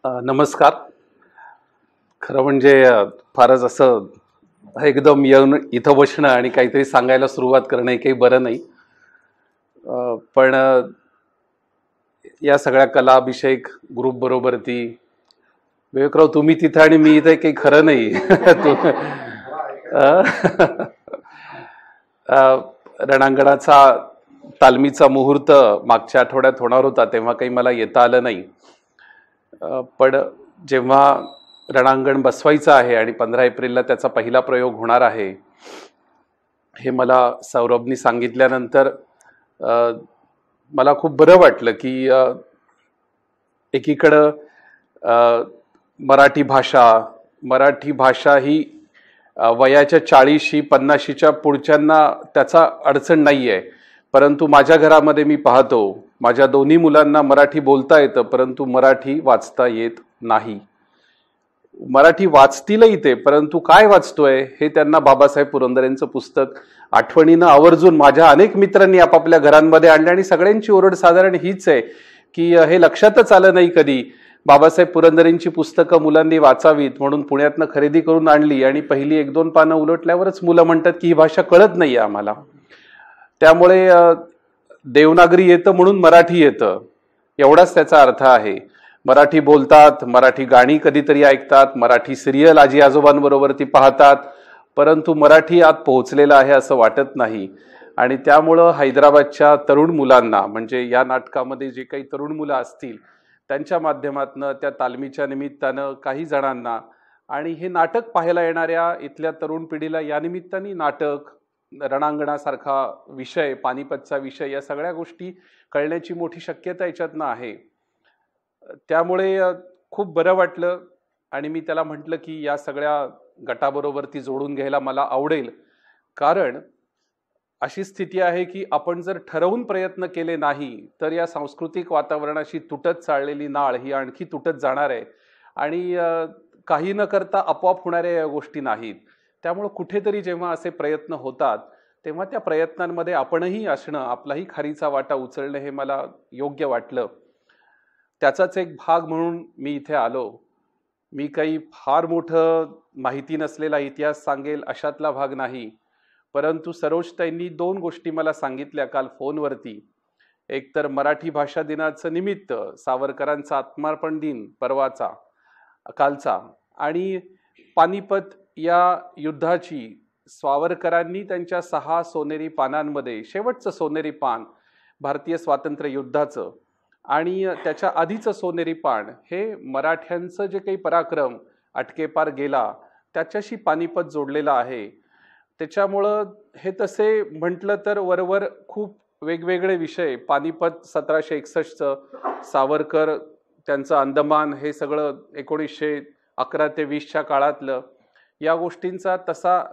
नमस्कार. खरं म्हणजे फारच असं एकदम येऊन इथं बसणं आणि काहीतरी सांगायला सुरुवात करणं हे काही बरं नाही. पण या सगळ्या कलाभिषेक ग्रुप बरोबर ती विवेकराव तुम्ही तिथं आणि मी इथं काही खरं नाही. रणांगणाचा तालमीचा मुहूर्त मागच्या आठवड्यात होणार होता, तेव्हा काही मला येता आलं नाही. पण जेव्हा रणांगण बसवायचं आहे आणि 15 एप्रिलला त्याचा पहिला प्रयोग होणार आहे हे मला सौरभनी सांगितल्यानंतर मला खूप बरं वाटलं की एकीकडं मराठी भाषा ही वयाच्या 40-50च्या पुढच्यांना त्याचा अडचण नाही आहे. परंतु माझ्या घरामध्ये मी पाहतो माझ्या दोन्ही मुलांना मराठी बोलता येतं, परंतु मराठी वाचता येत नाही. मराठी वाचतीलही ते, परंतु काय वाचतोय हे त्यांना बाबासाहेब पुरंदरेंचं पुस्तक आठवणीनं आवर्जून माझ्या अनेक मित्रांनी आपापल्या घरांमध्ये आणले आणि सगळ्यांची ओरड साधारण हीच आहे की हे लक्षातच आलं नाही कधी बाबासाहेब पुरंदरेंची पुस्तकं मुलांनी वाचावीत म्हणून पुण्यातनं खरेदी करून आणली आणि पहिली 1-2 पानं उलटल्यावरच मुलं म्हणतात की ही भाषा कळत नाहीये आम्हाला. त्यामुळे देवनागरी येतं म्हणून मराठी येतं एवढाच त्याचा अर्थ आहे. मराठी बोलतात, मराठी गाणी कधीतरी ऐकतात, मराठी सिरियल आजी आजोबांबरोबर ती पाहतात, परंतु मराठी आत पोहोचलेलं आहे असं वाटत नाही. आणि त्यामुळं हैदराबादच्या तरुण मुलांना, म्हणजे या नाटकामध्ये जे काही तरुण मुलं असतील त्यांच्या माध्यमातून त्या तालमीच्या निमित्तानं काही जणांना आणि हे नाटक पाहायला येणाऱ्या इथल्या तरुण पिढीला या निमित्ताने नाटक, रणांगणासारखा विषय, पानिपतचा विषय, या सगळ्या गोष्टी कळण्याची मोठी शक्यता याच्यातनं आहे. त्यामुळे खूप बरं वाटलं आणि मी त्याला म्हटलं की या सगळ्या गटाबरोबर ती जोडून घ्यायला मला आवडेल, कारण अशी स्थिती आहे की आपण जर ठरवून प्रयत्न केले नाही तर या सांस्कृतिक वातावरणाशी तुटत चाललेली नाळ ही आणखी तुटत जाणार आहे आणि काही न करता आपोआप होणाऱ्या या गोष्टी नाहीत. त्यामुळे कुठेतरी जेव्हा असे प्रयत्न होतात तेव्हा त्या प्रयत्नांमध्ये आपणही असणं, आपलाही खारीचा वाटा उचलणं हे मला योग्य वाटलं. त्याचाच एक भाग म्हणून मी इथे आलो. मी काही फार मोठं माहिती नसलेला इतिहास सांगेल अशातला भाग नाही, परंतु सरोजताईंनी 2 गोष्टी मला सांगितल्या काल फोनवरती. एक तर मराठी भाषा दिनाचं निमित्त, सावरकरांचा आत्मार्पण दिन परवाचा कालचा, आणि पानिपत या युद्धाची सावरकरांनी त्यांच्या 6 सोनेरी पानांमध्ये शेवटचं सोनेरी पान भारतीय स्वातंत्र्य युद्धाचं आणि त्याच्या आधीचं सोनेरी पान हे मराठ्यांचं जे काही पराक्रम अटकेपार गेला त्याच्याशी पानिपत जोडलेलं आहे. त्याच्यामुळं हे तसे म्हटलं तर वरवर खूप वेगवेगळे विषय, पानिपत 1761चं, सावरकर त्यांचं अंदमान, हे सगळं 1911 ते 20च्या काळातलं, या गोष्टींचा तसा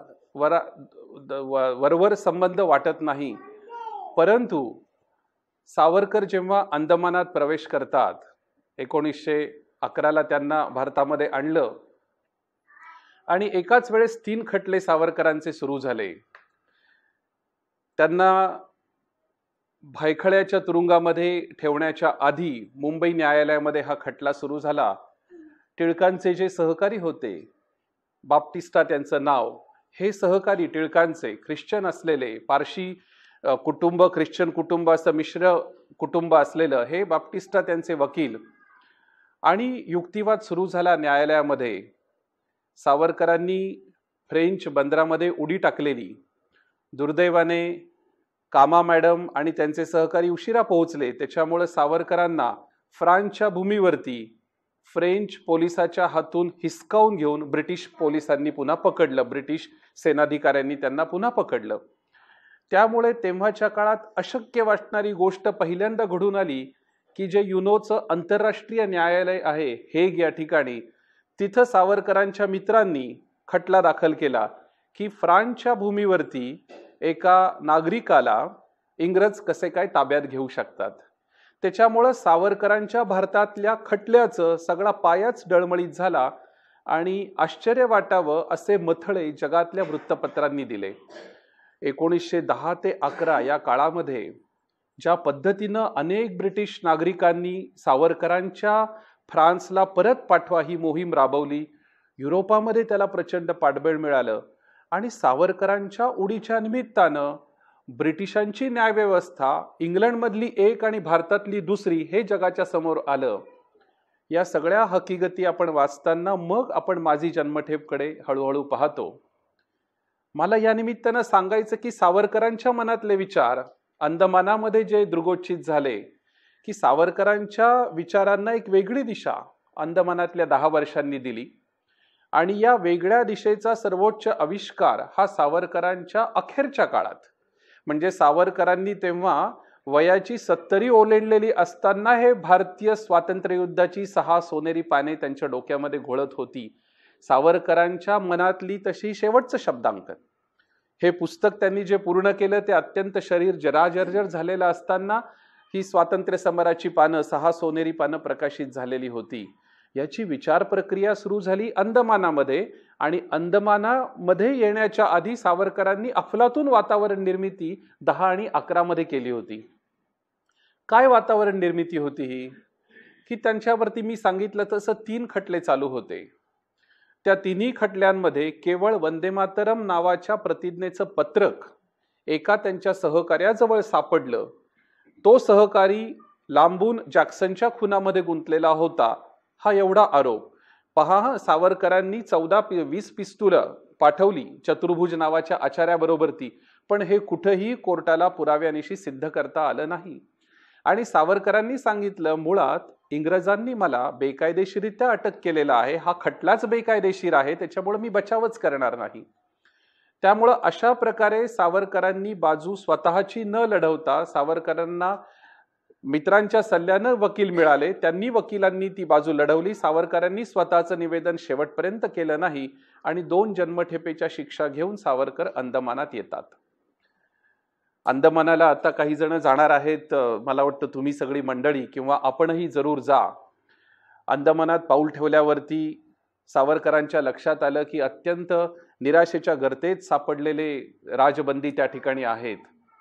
वरवर संबंध वाटत नाही. परंतु सावरकर जेव्हा अंदमानात प्रवेश करतात, 1911ला त्यांना भारतामध्ये आणलं आणि एकाच वेळेस 3 खटले सावरकरांचे सुरू झाले. त्यांना भायखळ्याच्या तुरुंगामध्ये ठेवण्याच्या आधी मुंबई न्यायालयामध्ये हा खटला सुरू झाला. टिळकांचे जे सहकारी होते, बाप्टिस्टा त्यांचं नाव, हे सहकारी टिळकांचे ख्रिश्चन असलेले, पारशी कुटुंब, ख्रिश्चन कुटुंब असं मिश्र कुटुंब असलेलं हे बाप्टिस्टा त्यांचे वकील. आणि युक्तिवाद सुरू झाला न्यायालयामध्ये. सावरकरांनी फ्रेंच बंदरामध्ये उडी टाकलेली. दुर्दैवाने कामा मॅडम आणि त्यांचे सहकारी उशिरा पोहोचले, त्याच्यामुळे सावरकरांना फ्रान्सच्या भूमीवरती फ्रेंच पोलिसाच्या हातून हिसकावून घेऊन ब्रिटिश पोलिसांनी पुन्हा पकडलं, ब्रिटिश सेनाधिकाऱ्यांनी त्यांना पुन्हा पकडलं. त्यामुळे तेव्हाच्या काळात अशक्य वाटणारी गोष्ट पहिल्यांदा घडून आली की जे युनोचं आंतरराष्ट्रीय न्यायालय आहे हेग या ठिकाणी, तिथं सावरकरांच्या मित्रांनी खटला दाखल केला की फ्रान्सच्या भूमीवरती एका नागरिकाला इंग्रज कसे काय ताब्यात घेऊ शकतात. त्याच्यामुळं सावरकरांच्या भारतातल्या खटल्याचं सगळा पायाच डळमळीत झाला आणि आश्चर्य वाटावं असे मथळे जगातल्या वृत्तपत्रांनी दिले. 1910 ते 11 या काळामध्ये ज्या पद्धतीनं अनेक ब्रिटिश नागरिकांनी सावरकरांच्या फ्रान्सला परत पाठवा ही मोहीम राबवली. युरोपामध्ये त्याला प्रचंड पाठबळ मिळालं आणि सावरकरांच्या उडीच्या निमित्तानं ब्रिटिशांची न्यायव्यवस्था इंग्लंडमधली एक आणि भारतातली दुसरी हे जगाच्या समोर आलं. या सगळ्या हकीकती आपण वाचताना मग आपण माझी जन्मठेपकडे हळूहळू पाहतो. मला या निमित्तानं सांगायचं की सावरकरांच्या मनातले विचार अंदमानामध्ये जे दृगोचित झाले की सावरकरांच्या विचारांना एक वेगळी दिशा अंदमानातल्या 10 वर्षांनी दिली आणि या वेगळ्या दिशेचा सर्वोच्च आविष्कार हा सावरकरांच्या अखेरच्या काळात, म्हणजे सावरकरांनी तेव्हा वयाची 70 ओलेंडलेली असताना हे भारतीय स्वातंत्र्य युद्धाची 6 सोनेरी पाने त्यांच्या डोक्यामध्ये घोळत होती. सावरकरांच्या मनातली तशी शेवटचं शब्दांकन. हे पुस्तक त्यांनी जे पूर्ण केलं ते अत्यंत शरीर जराजर्जर झालेलं असताना ही स्वातंत्र्य समराची पानं 6 सोनेरी पानं प्रकाशित झालेली होती. याची विचार प्रक्रिया सुरू झाली अंदमानामध्ये आणि अंदमानामध्ये येण्याच्या आधी सावरकरांनी अफलातून वातावरण निर्मिती 10 आणि 11 मध्ये केली होती. काय वातावरण निर्मिती होती ही? की त्यांच्यावरती मी सांगितलं तसं 3 खटले चालू होते. त्या 3ही खटल्यांमध्ये केवळ वंदे मातरम नावाच्या प्रतिज्ञेचं पत्रक एका त्यांच्या सहकार्याजवळ सापडलं. तो सहकारी लांबून जॅक्सनच्या खुनामध्ये गुंतलेला होता, हा एवढा आरोप. पहा, सावरकरांनी 14-20 पिस्तुलं पाठवली चतुर्भुज नावाच्या आचार्याबरोबर ती, पण हे कुठेही कोर्टाला पुराव्यानिशी सिद्ध करता आलं नाही. आणि सावरकरांनी सांगितलं, मुळात इंग्रजांनी मला बेकायदेशीरित्या अटक केलेला आहे, हा खटलाच बेकायदेशीर आहे, त्याच्यामुळे मी बचावच करणार नाही. त्यामुळं अशा प्रकारे सावरकरांनी बाजू स्वतःची न लढवता, सावरकरांना मित्रांच्या सल्ल्यानं वकील मिळाले, त्यांनी वकिलांनी ती बाजू लढवली. सावरकरांनी स्वतःचं निवेदन शेवटपर्यंत केलं नाही आणि 2 जन्मठेपेच्या शिक्षा घेऊन सावरकर अंदमानात येतात. अंदमानाला आता काही जण जाणार आहेत. मला वाटतं तुम्ही सगळी मंडळी किंवा आपणही जरूर जा. अंदमानात पाऊल ठेवल्यावरती सावरकरांच्या लक्षात आलं की अत्यंत निराशेच्या गर्तेत सापडलेले राजबंदी त्या ठिकाणी आहेत.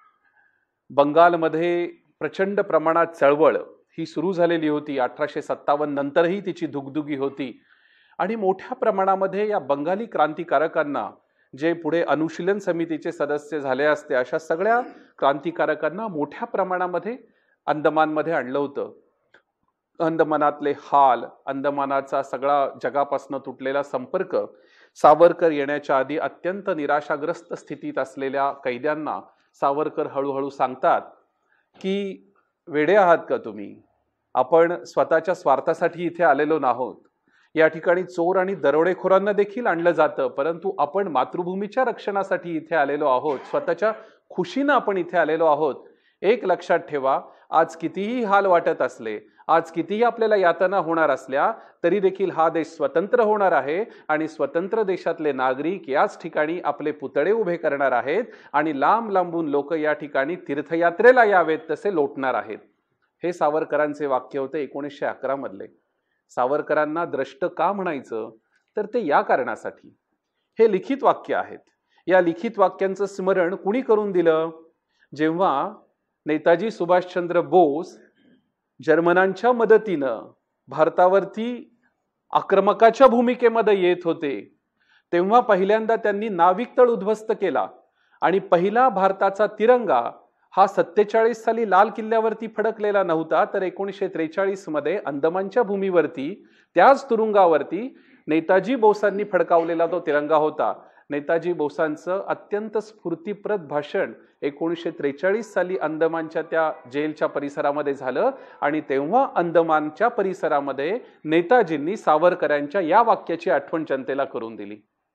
बंगालमध्ये प्रचंड प्रमाणात चळवळ ही सुरू झालेली होती. 1857 नंतरही तिची दुगदुगी होती आणि मोठ्या प्रमाणामध्ये या बंगाली क्रांतिकारकांना, जे पुढे अनुशीलन समितीचे सदस्य झाले असते, अशा सगळ्या क्रांतिकारकांना मोठ्या प्रमाणामध्ये अंदमानमध्ये आणलं होतं. अंदमानातले हाल, अंदमानाचा सगळा जगापासून तुटलेला संपर्क, सावरकर येण्याच्या आधी अत्यंत निराशाग्रस्त स्थितीत असलेल्या कैद्यांना सावरकर हळूहळू सांगतात की वेडे आहात का तुम्ही? आपण स्वतःच्या स्वार्थासाठी इथे आलेलो नाहोत. या ठिकाणी चोर आणि दरोडेखोरांना देखील आणलं जातं, परंतु आपण मातृभूमीच्या रक्षणासाठी इथे आलेलो आहोत, स्वतःच्या खुशीनं आपण इथे आलेलो आहोत. एक लक्षात ठेवा, आज कितीही हाल वाटत असले, आज कितीही आपल्याला यातना होणार असल्या, तरी देखील हा देश स्वतंत्र होणार आहे आणि स्वतंत्र देशातले नागरिक याच ठिकाणी आपले पुतळे उभे करणार आहेत आणि लांब लांबून लोक या ठिकाणी तीर्थयात्रेला यावेत तसे लोटणार आहेत. हे सावरकरांचे वाक्य होते 1911 मधले. सावरकरांना द्रष्ट का म्हणायचं? तर ते या कारणासाठी. हे लिखित वाक्य आहेत. या लिखित वाक्यांचं स्मरण कुणी करून दिलं? जेव्हा नेताजी सुभाषचंद्र बोस जर्मनांच्या मदतीनं भारतावरती आक्रमकाच्या भूमिकेमध्ये येत होते, तेव्हा पहिल्यांदा त्यांनी नाविक तळ उद्ध्वस्त केला आणि पहिला भारताचा तिरंगा हा 47 साली लाल किल्ल्यावरती फडकलेला नव्हता, तर 1943 मध्ये अंदमानच्या भूमीवरती त्याच तुरुंगावरती नेताजी बोसांनी फडकावलेला तो तिरंगा होता. नेताजी बोसांचं अत्यंत स्फूर्तिप्रद भाषण 1943 साली अंदमानच्या त्या जेलच्या परिसरामध्ये झालं आणि तेव्हा अंदमानच्या परिसरामध्ये नेताजींनी सावरकरांच्या या वाक्याची आठवण जनतेला करून दिली.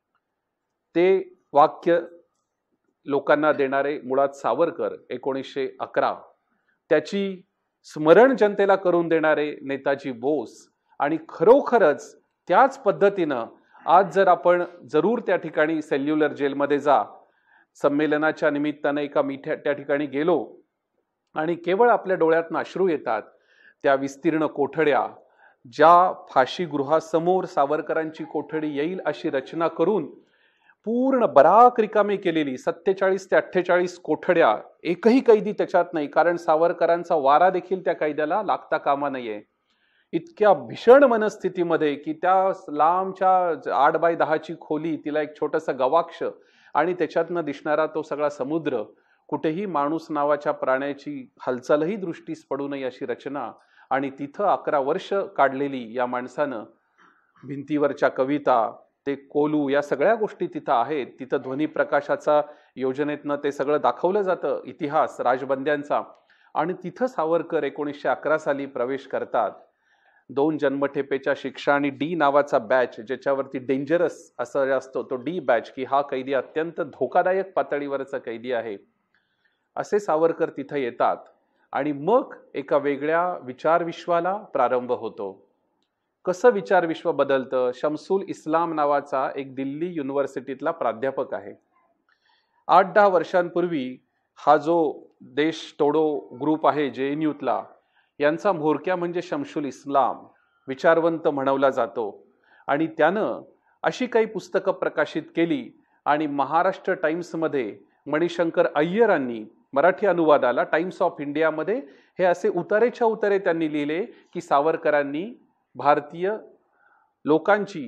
ते वाक्य लोकांना देणारे मुळात सावरकर 1911, त्याची स्मरण जनतेला करून देणारे नेताजी बोस. आणि खरोखरच त्याच पद्धतीनं आज जर आपण जरूर त्या ठिकाणी सेल्युलर जेलमध्ये जा, संमेलनाच्या निमित्तानं मी त्या ठिकाणी गेलो आणि केवळ आपल्या डोळ्यातून अश्रू येतात. त्या विस्तीर्ण कोठड्या, ज्या फाशीगृहासमोर सावरकरांची कोठडी येईल अशी रचना करून पूर्ण बराक रिकामी केलेली 47 ते 48 कोठड्या, एकही कैदी त्याच्यात नाही, कारण सावरकरांचा वारा देखील त्या कैद्याला लागता कामा नये. इतक्या भीषण मनस्थितीमध्ये की त्या लांबच्या 8x10ची खोली, तिला एक छोटंसं गवाक्ष आणि त्याच्यातनं दिसणारा तो सगळा समुद्र, कुठेही माणूस नावाच्या प्राण्याची हालचालही दृष्टीस पडू नये अशी रचना, आणि तिथं 11 वर्ष काढलेली या माणसानं, भिंतीवरच्या कविता, ते कोलू, या सगळ्या गोष्टी तिथं आहेत. तिथं ध्वनी प्रकाशाचा योजनेतनं ते सगळं दाखवलं जातं, इतिहास राजबंद्यांचा. आणि तिथं सावरकर 1911 साली प्रवेश करतात. 2 जन्मठेपेच्या शिक्षा आणि डी नावाचा बॅच, ज्याच्यावरती डेंजरस असं असतो तो डी बॅच, की हा कैदी अत्यंत धोकादायक पातळीवरचा कैदी आहे, असे सावरकर तिथं येतात. आणि मग एका वेगळ्या विचारविश्वाला प्रारंभ होतो. कसं विचारविश्व बदलतं? शमसुल इस्लाम नावाचा एक दिल्ली युनिव्हर्सिटीतला प्राध्यापक आहे. 8-10 वर्षांपूर्वी हा जो देश तोडो ग्रुप आहे JNUतला, यांचा म्होरक्या म्हणजे शमसुल इस्लाम, विचारवंत म्हणवला जातो. आणि त्यानं अशी काही पुस्तकं प्रकाशित केली आणि महाराष्ट्र टाइम्समध्ये मणिशंकर अय्यरांनी मराठी अनुवादाला टाइम्स ऑफ इंडियामध्ये हे असे उतारेच्या उतारे त्यांनी लिहिले की सावरकरांनी भारतीय लोकांची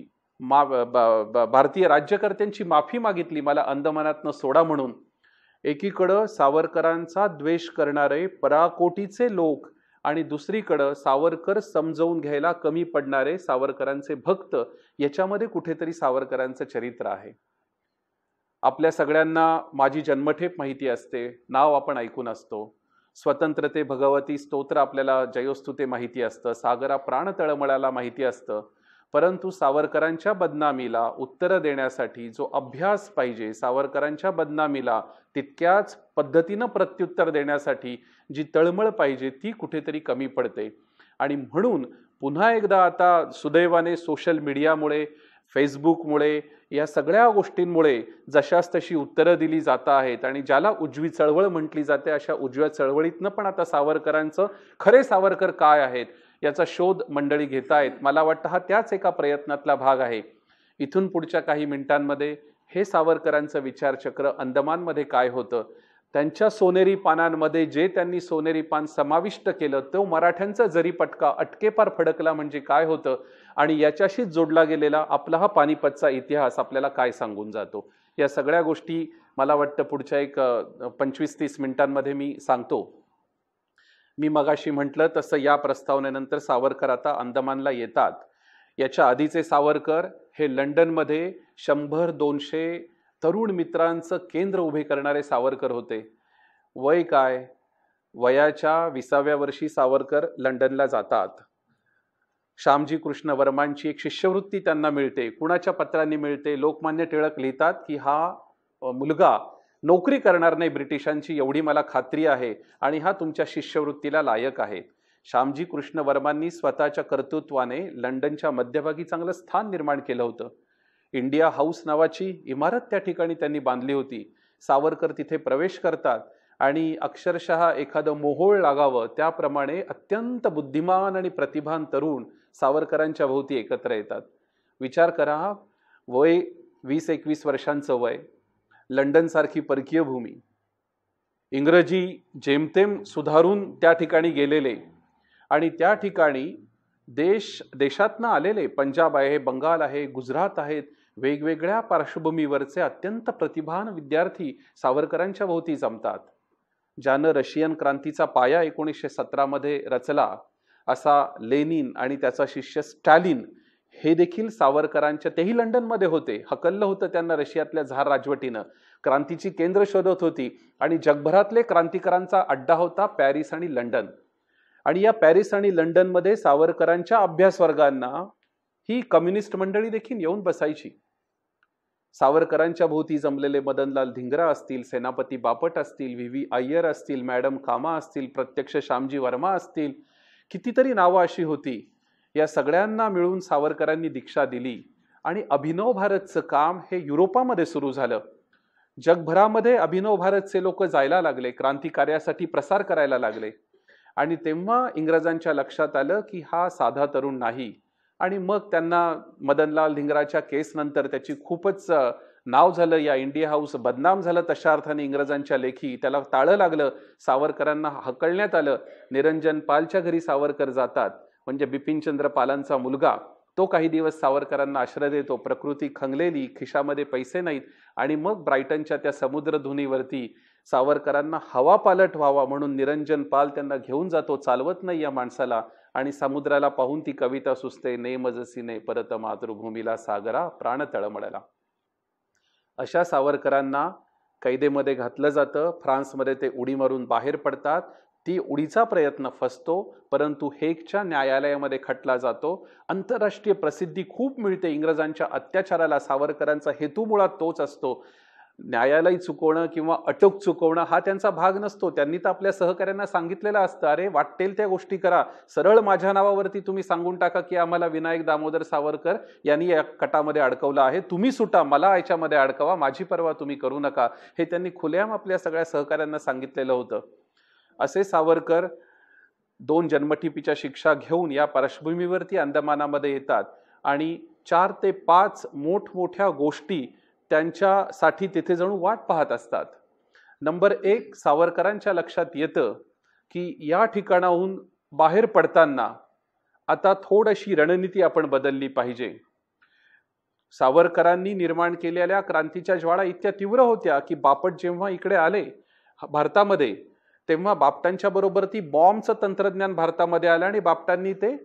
भारतीय राज्यकर्त्यांची माफी मागितली, मला अंदमानातनं सोडा म्हणून. एकीकडं सावरकरांचा द्वेष करणारे पराकोटीचे लोक आणि दुसरीकडं सावरकर समजावून घ्यायला कमी पडणारे सावरकरांचे भक्त, याच्यामध्ये कुठेतरी सावरकरांचं चरित्र आहे. आपल्या सगळ्यांना माझी जन्मठेप माहिती असते, नाव आपण ऐकून असतो. स्वतंत्रते भगवती स्तोत्र आपल्याला जयोस्तुते माहिती असतं, सागरा प्राण तळमळाला माहिती असतं. परंतु सावरकरांच्या बदनामीला उत्तर देण्यासाठी जो अभ्यास पाहिजे, सावरकरांच्या बदनामीला तितक्याच पद्धतीनं प्रत्युत्तर देण्यासाठी जी तळमळ पाहिजे, ती कुठेतरी कमी पडते. आणि म्हणून पुन्हा एकदा आता सुदैवाने सोशल मीडियामुळे, फेसबुकमुळे, या सगळ्या गोष्टींमुळे जशास तशी उत्तरं दिली जात आहेत. आणि ज्याला उजवी चळवळ म्हटली जाते, अशा उजव्या चळवळीतनं पण आता सावरकरांचं खरे सावरकर काय आहेत याचा शोध मंडळी घेतायत. मला वाटतं हा त्याच एका प्रयत्नातला भाग आहे. इथून पुढच्या काही मिनिटांमध्ये हे सावरकरांचं विचारचक्र अंदमानमध्ये काय होतं, त्यांच्या सोनेरी पानांमध्ये जे त्यांनी सोनेरी पान समाविष्ट केलं, तो मराठ्यांचा जरी पटका अटकेपार फडकला म्हणजे काय होतं, आणि याच्याशीच जोडला गेलेला आपला हा पानिपतचा इतिहास आपल्याला काय सांगून जातो, या सगळ्या गोष्टी मला वाटतं पुढच्या एक 25-30 मिनिटांमध्ये मी सांगतो. मी मगाशी म्हटलं तसं या प्रस्तावनेनंतर सावरकर आता अंदमानला येतात. याच्या आधीचे सावरकर हे लंडनमध्ये 100-200 तरुण मित्रांचं केंद्र उभे करणारे सावरकर होते. वय काय? वयाच्या 20व्या वर्षी सावरकर लंडनला जातात. श्यामजी कृष्ण वर्मांची एक शिष्यवृत्ती त्यांना मिळते. कुणाच्या पत्रांनी मिळते? लोकमान्य टिळक लिहितात की हा मुलगा नोकरी करणार नाही ब्रिटिशांची, एवढी मला खात्री आहे, आणि हा तुमच्या शिष्यवृत्तीला लायक आहे. श्यामजी कृष्ण वर्मांनी स्वतःच्या कर्तृत्वाने लंडनच्या मध्यभागी चांगलं स्थान निर्माण केलं होतं. इंडिया हाऊस नावाची इमारत त्या ठिकाणी त्यांनी बांधली होती. सावरकर तिथे प्रवेश करतात आणि अक्षरशः एखादं मोहोळ लागावं त्याप्रमाणे अत्यंत बुद्धिमान आणि प्रतिभान तरुण सावरकरांच्या भोवती एकत्र येतात. विचार करा, वय 20-21 वर्षांचं वय, लंडन सारखी परकीय भूमी, इंग्रजी जेमतेम सुधारून त्या ठिकाणी गेलेले, आणि त्या ठिकाणी देशातनं आलेले, पंजाब आहे, बंगाल आहे, गुजरात आहेत, वेगवेगळ्या पार्श्वभूमीवरचे अत्यंत प्रतिभान विद्यार्थी सावरकरांच्या भोवती जमतात. ज्यानं रशियन क्रांतीचा पाया 1917 मध्ये रचला असा लेनिन आणि त्याचा शिष्य स्टॅलिन हे देखील सावरकरांच्या, तेही लंडनमध्ये होते. हकललं होतं त्यांना रशियातल्या झार राजवटीनं. क्रांतीची केंद्र शोधत होती आणि जगभरातले क्रांतिकारांचा अड्डा होता पॅरिस आणि लंडन. आणि या पॅरिस आणि लंडनमध्ये सावरकरांच्या अभ्यास वर्गांना ही कम्युनिस्ट मंडळी देखील येऊन बसायची. सावरकरांच्या भोवती जमलेले मदनलाल धिंगरा असतील, सेनापती बापट असतील, व्ही अय्यर असतील, मॅडम कामा असतील, प्रत्यक्ष श्यामजी वर्मा असतील, कितीतरी नावं अशी होती. या सगळ्यांना मिळून सावरकरांनी दीक्षा दिली आणि अभिनव भारतचं काम हे युरोपामध्ये सुरू झालं. जगभरामध्ये अभिनव भारतचे लोक जायला लागले, क्रांतिकार्यासाठी प्रसार करायला लागले. आणि तेव्हा इंग्रजांच्या लक्षात आलं की हा साधा तरुण नाही. आणि मग त्यांना मदनलाल धिंगराच्या केस नंतर त्याची खूपच नाव झालं, या इंडिया हाऊस बदनाम झालं तशा अर्थाने इंग्रजांच्या लेखी. त्याला टाळं लागलं, सावरकरांना हकलण्यात आलं. निरंजन पालच्या घरी सावरकर जातात म्हणजे बिपिनचंद्र पालांचा मुलगा, तो काही दिवस सावरकरांना आश्रय देतो. प्रकृती खंगलेली, खिशामध्ये पैसे नाहीत, आणि मग ब्रायटनच्या त्या समुद्रधुनीवरती सावरकरांना हवा पालट व्हावा म्हणून निरंजन पाल त्यांना घेऊन जातो. चालवत नाही या माणसाला, आणि समुद्राला पाहून ती कविता सुचते, नेमजसीने परत मातृभूमीला सागरा प्राण तळमळला. अशा सावरकरांना कैदेमध्ये घातलं जातं. फ्रान्समध्ये ते उडी मारून बाहेर पडतात. ती उडीचा प्रयत्न फसतो, परंतु हेगच्या न्यायालयामध्ये खटला जातो. आंतरराष्ट्रीय प्रसिद्धी खूप मिळते इंग्रजांच्या अत्याचाराला. सावरकरांचा हेतू मुळात तोच असतो. न्यायालय चुकवणं किंवा अटक चुकवणं हा त्यांचा भाग नसतो. त्यांनी तर आपल्या सहकाऱ्यांना सांगितलेलं असतं, अरे वाटेल त्या गोष्टी करा, सरळ माझ्या नावावरती तुम्ही सांगून टाका की आम्हाला विनायक दामोदर सावरकर यांनी या कटामध्ये अडकवलं आहे, तुम्ही सुटा, मला याच्यामध्ये अडकवा, माझी पर्वा तुम्ही करू नका, हे त्यांनी खुलेआम आपल्या सगळ्या सहकाऱ्यांना सांगितलेलं होतं. असे सावरकर 2 जन्मठेपेच्या शिक्षा घेऊन या पार्श्वभूमीवरती अंदमानामध्ये येतात, आणि 4 ते 5 मोठमोठ्या गोष्टी त्यांच्यासाठी तिथे जणू वाट पाहत असतात. नंबर 1, सावरकरांच्या लक्षात येतं की या ठिकाणाहून बाहेर पडताना आता थोडीशी रणनीती आपण बदलली पाहिजे. सावरकरांनी निर्माण केलेल्या क्रांतीच्या ज्वाळा इतक्या तीव्र होत्या की बापट जेव्हा इकडे आले भारतामध्ये, तेव्हा बापटांच्या बरोबर ती बॉम्बचं तंत्रज्ञान भारतामध्ये आलं, आणि बापटांनी ते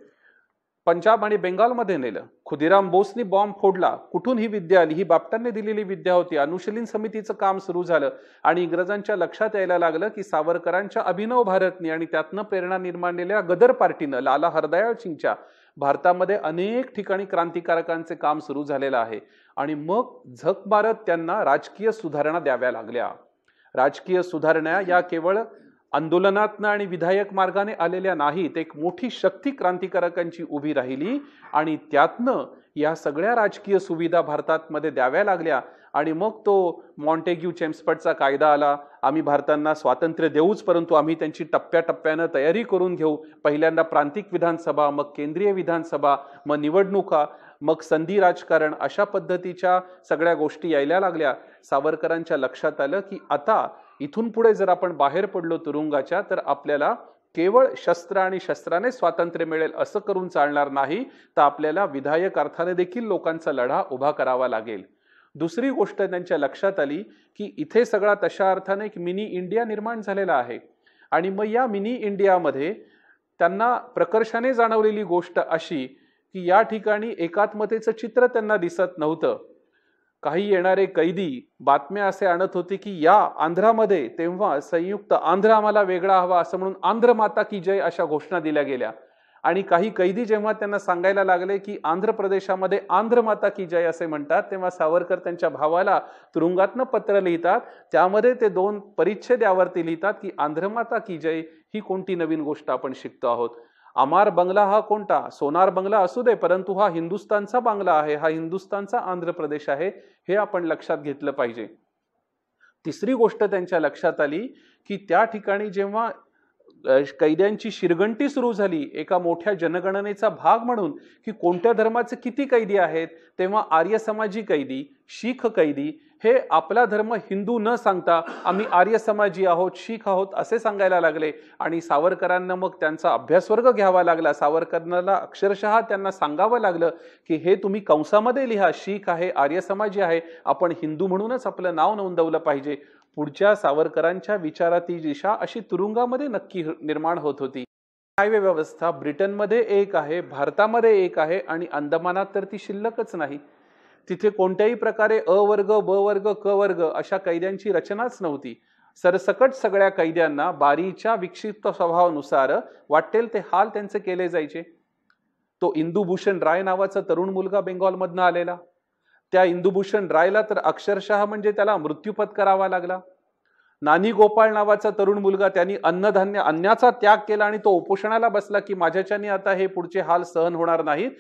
पंजाब आणि बेंगालमध्ये नेलं. खुदिराम बोसनी बॉम्ब फोडला. कुठून ही विद्या आली? ही बापटांनी दिलेली विद्या होती. अनुशीलन समितीचं काम सुरू झालं, आणि इंग्रजांच्या लक्षात यायला लागलं की सावरकरांच्या अभिनव भारतनी आणि त्यातनं प्रेरणा निर्माणलेल्या गदर पार्टीनं, लाला हरदयाळ सिंगच्या भारतामध्ये अनेक ठिकाणी क्रांतिकारकांचे काम सुरू झालेलं आहे. आणि मग झक मारत त्यांना राजकीय सुधारणा द्याव्या लागल्या. राजकीय सुधारणा या केवळ आंदोलनातनं आणि विधायक मार्गाने आलेल्या नाहीत, एक मोठी शक्ती क्रांतिकारकांची उभी राहिली, आणि त्यातनं या सगळ्या राजकीय सुविधा भारतामध्ये द्याव्या लागल्या. आणि मग तो मॉन्टेग्यू चेम्सफर्डचा कायदा आला. आम्ही भारतांना स्वातंत्र्य देऊच, परंतु आम्ही त्यांची टप्प्याटप्प्यानं तयारी करून घेऊ. पहिल्यांदा प्रांतिक विधानसभा, मग केंद्रीय विधानसभा, मग निवडणुका, मग संधी राजकारण, अशा पद्धतीच्या सगळ्या गोष्टी यायला लागल्या. सावरकरांच्या लक्षात आलं की आता इथून पुढे जर आपण बाहेर पडलो तुरुंगाच्या, तर आपल्याला केवळ शस्त्र आणि शस्त्राने स्वातंत्र्य मिळेल असं करून चालणार नाही, तर आपल्याला विधायक अर्थाने देखील लोकांचा लढा उभा करावा लागेल. दुसरी गोष्ट त्यांच्या लक्षात आली की इथे सगळा तशा अर्थाने एक मिनी इंडिया निर्माण झालेला आहे, आणि मग या मिनी इंडियामध्ये त्यांना प्रकर्षाने जाणवलेली गोष्ट अशी की या ठिकाणी एकात्मतेचं चित्र त्यांना दिसत नव्हतं. काही येणारे कैदी बातम्या असे आणत होते की या आंध्रामध्ये तेव्हा संयुक्त आंध्र आम्हाला वेगळा हवा असं म्हणून आंध्र माता की जय अशा घोषणा दिल्या गेल्या. आणि काही कैदी जेव्हा त्यांना सांगायला लागले की आंध्र प्रदेशामध्ये आंध्र माता की जय असे म्हणतात, तेव्हा सावरकर त्यांच्या भावाला तुरुंगातनं पत्र लिहितात. त्यामध्ये ते 2 परिच्छेद यावरती लिहितात की आंध्र माता की जय ही कोणती नवीन गोष्ट आपण शिकतो आहोत. अमार बंगला हा कोणता? सोनार बंगला असू दे, परंतु हा हिंदुस्थानचा बांगला आहे, हा हिंदुस्थानचा आंध्र प्रदेश आहे, हे आपण लक्षात घेतलं पाहिजे. तिसरी गोष्ट त्यांच्या लक्षात आली की त्या ठिकाणी जेव्हा कैद्यांची शिरगंटी सुरू झाली एका मोठ्या जनगणनेचा भाग म्हणून की कोणत्या धर्माचे किती कैदी आहेत, तेव्हा आर्य समाजी कैदी, शीख कैदी हे आपला धर्म हिंदू न सांगता आम्ही आर्य समाजी आहोत, शीख आहोत असे सांगायला लागले. आणि सावरकरांना मग त्यांचा अभ्यासवर्ग घ्यावा लागला. सावरकरांना अक्षरशः त्यांना सांगावं लागलं की हे तुम्ही कंसामध्ये लिहा, शीख आहे, आर्य समाजी आहे, आपण हिंदू म्हणूनच आपलं नाव नोंदवलं पाहिजे. पुढच्या सावरकरांच्या विचाराती दिशा अशी तुरुंगामध्ये नक्की निर्माण होत होती. हायवे व्यवस्था ब्रिटनमध्ये एक आहे, भारतामध्ये एक आहे, आणि अंदमानात तर ती शिल्लकच नाही. तिथे कोणत्याही प्रकारे अ वर्ग, ब वर्ग, क वर्ग अशा कैद्यांची रचनाच नव्हती. सरसकट सगळ्या कैद्यांना बारीच्या विक्षिप्त स्वभावानुसार वाटेल ते हाल त्यांचे केले जायचे. तो इंदुभूषण राय नावाचा तरुण मुलगा बेंगॉलमधनं आलेला, त्या इंदुभूषण रायला तर अक्षरशः म्हणजे त्याला मृत्यू पत्करावा लागला. नानी गोपाळ नावाचा तरुण मुलगा, त्यांनी अन्नाचा त्याग केला आणि तो उपोषणाला बसला की माझ्याच्याने आता हे पुढचे हाल सहन होणार नाहीत,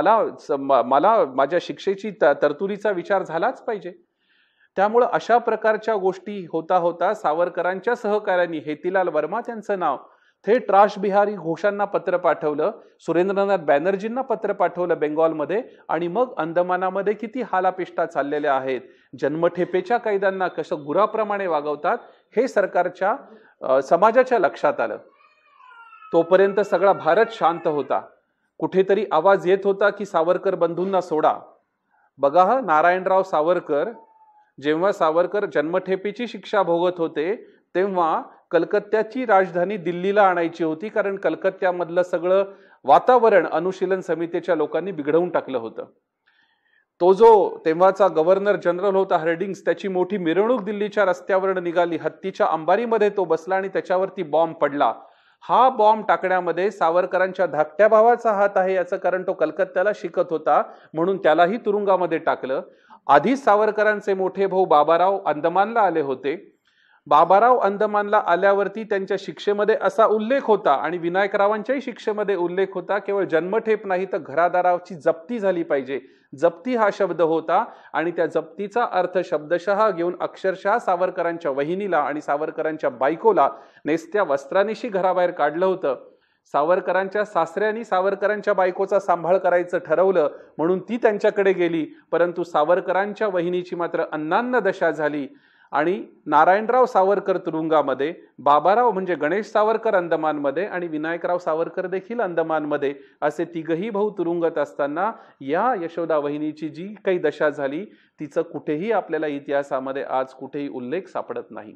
मला माझ्या शिक्षेची तरतुदीचा विचार झालाच पाहिजे. त्यामुळे अशा प्रकारच्या गोष्टी होता होता सावरकरांच्या सहकार्यांनी हेतीलाल वर्मा त्यांचं नाव थेट रासबिहारी घोषांना पत्र पाठवलं, सुरेंद्रनाथ बॅनर्जींना पत्र पाठवलं बेंगॉलमध्ये, आणि मग अंदमानामध्ये किती हालापेष्टा चाललेल्या आहेत, जन्मठेपेच्या कैद्यांना कसं गुराप्रमाणे वागवतात हे सरकारच्या समाजाच्या लक्षात आलं. तोपर्यंत सगळा भारत शांत होता. कुठेतरी आवाज येत होता की सावरकर बंधूंना सोडा. बघा हा, नारायणराव सावरकर जेव्हा सावरकर जन्मठेपेची शिक्षा भोगत होते तेव्हा कलकत्त्याची राजधानी दिल्लीला आणायची होती, कारण कलकत्त्यामधलं सगळं वातावरण अनुशीलन समितीच्या लोकांनी बिघडवून टाकलं होतं. तो जो तेव्हाचा गव्हर्नर जनरल होता हार्डिंग्स, त्याची मोठी मिरवणूक दिल्लीच्या रस्त्यावर निघाली. हत्तीच्या अंबारीमध्ये तो बसला आणि त्याच्यावरती बॉम्ब पडला. हा बॉम्ब टाकण्यामध्ये सावरकरांच्या धाकट्या भावाचा हात आहे याचं कारण तो कलकत्त्याला शिकत होता, म्हणून त्यालाही तुरुंगामध्ये टाकलं. आधीच सावरकरांचे मोठे भाऊ बाबाराव अंदमानला आले होते. बाबाराव अंदमानला आल्यावरती त्यांच्या शिक्षेमध्ये असा उल्लेख होता आणि विनायकरावांच्याही शिक्षेमध्ये उल्लेख होता, केवळ जन्मठेप नाही तर घरादाराची जप्ती झाली पाहिजे. जप्ती हा शब्द होता आणि त्या जप्तीचा अर्थ शब्दशः घेऊन अक्षरशः सावरकरांच्या वहिनीला आणि सावरकरांच्या बायकोला नेसत्या वस्त्रानिशी घराबाहेर काढलं होतं. सावरकरांच्या सासऱ्यांनी सावरकरांच्या बायकोचा सांभाळ करायचं ठरवलं म्हणून ती त्यांच्याकडे गेली, परंतु सावरकरांच्या वहिनीची मात्र अन्नान्न दशा झाली आणि नारायणराव सावरकर तुरुंगामध्ये, बाबाराव म्हणजे गणेश सावरकर अंदमानमध्ये आणि विनायकराव सावरकर देखील अंदमानमध्ये, असे तिघही भाऊ तुरुंगात असताना या यशोदा वहिनीची जी काही दशा झाली तिचं कुठेही आपल्याला इतिहासामध्ये आज कुठेही उल्लेख सापडत नाही.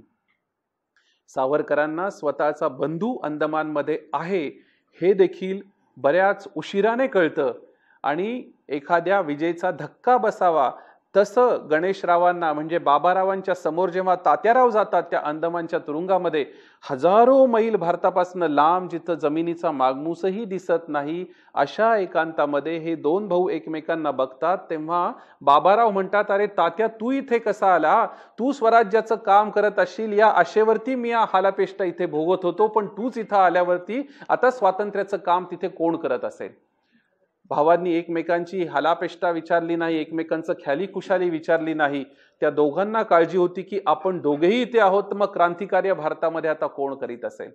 सावरकरांना स्वतःचा बंधू अंदमानमध्ये आहे हे देखील बऱ्याच उशिराने कळतं आणि एखाद्या विजेचा धक्का बसावा तसं गणेशरावांना म्हणजे बाबारावांच्या समोर जेव्हा तात्याराव जातात त्या अंदमानच्या तुरुंगामध्ये, हजारो मैल भारतापासून लांब, जिथं जमिनीचा मागमूसही दिसत नाही, अशा एकांतामध्ये हे दोन भाऊ एकमेकांना बघतात. तेव्हा बाबाराव म्हणतात, अरे तात्या तू इथे कसा आला? तू स्वराज्याचं काम करत असशील या आशेवरती मी या हालापेष्टा इथे भोगत होतो, पण तूच इथं आल्यावरती आता स्वातंत्र्याचं काम तिथे कोण करत असेल? भावांनी एकमेकांची हालापेष्टा विचारली नाही, एकमेकांचं ख्याली कुशाली विचारली नाही. त्या दोघांना काळजी होती की आपण दोघेही इथे आहोत, मग क्रांतिकार्य भारतामध्ये आता कोण करीत असेल?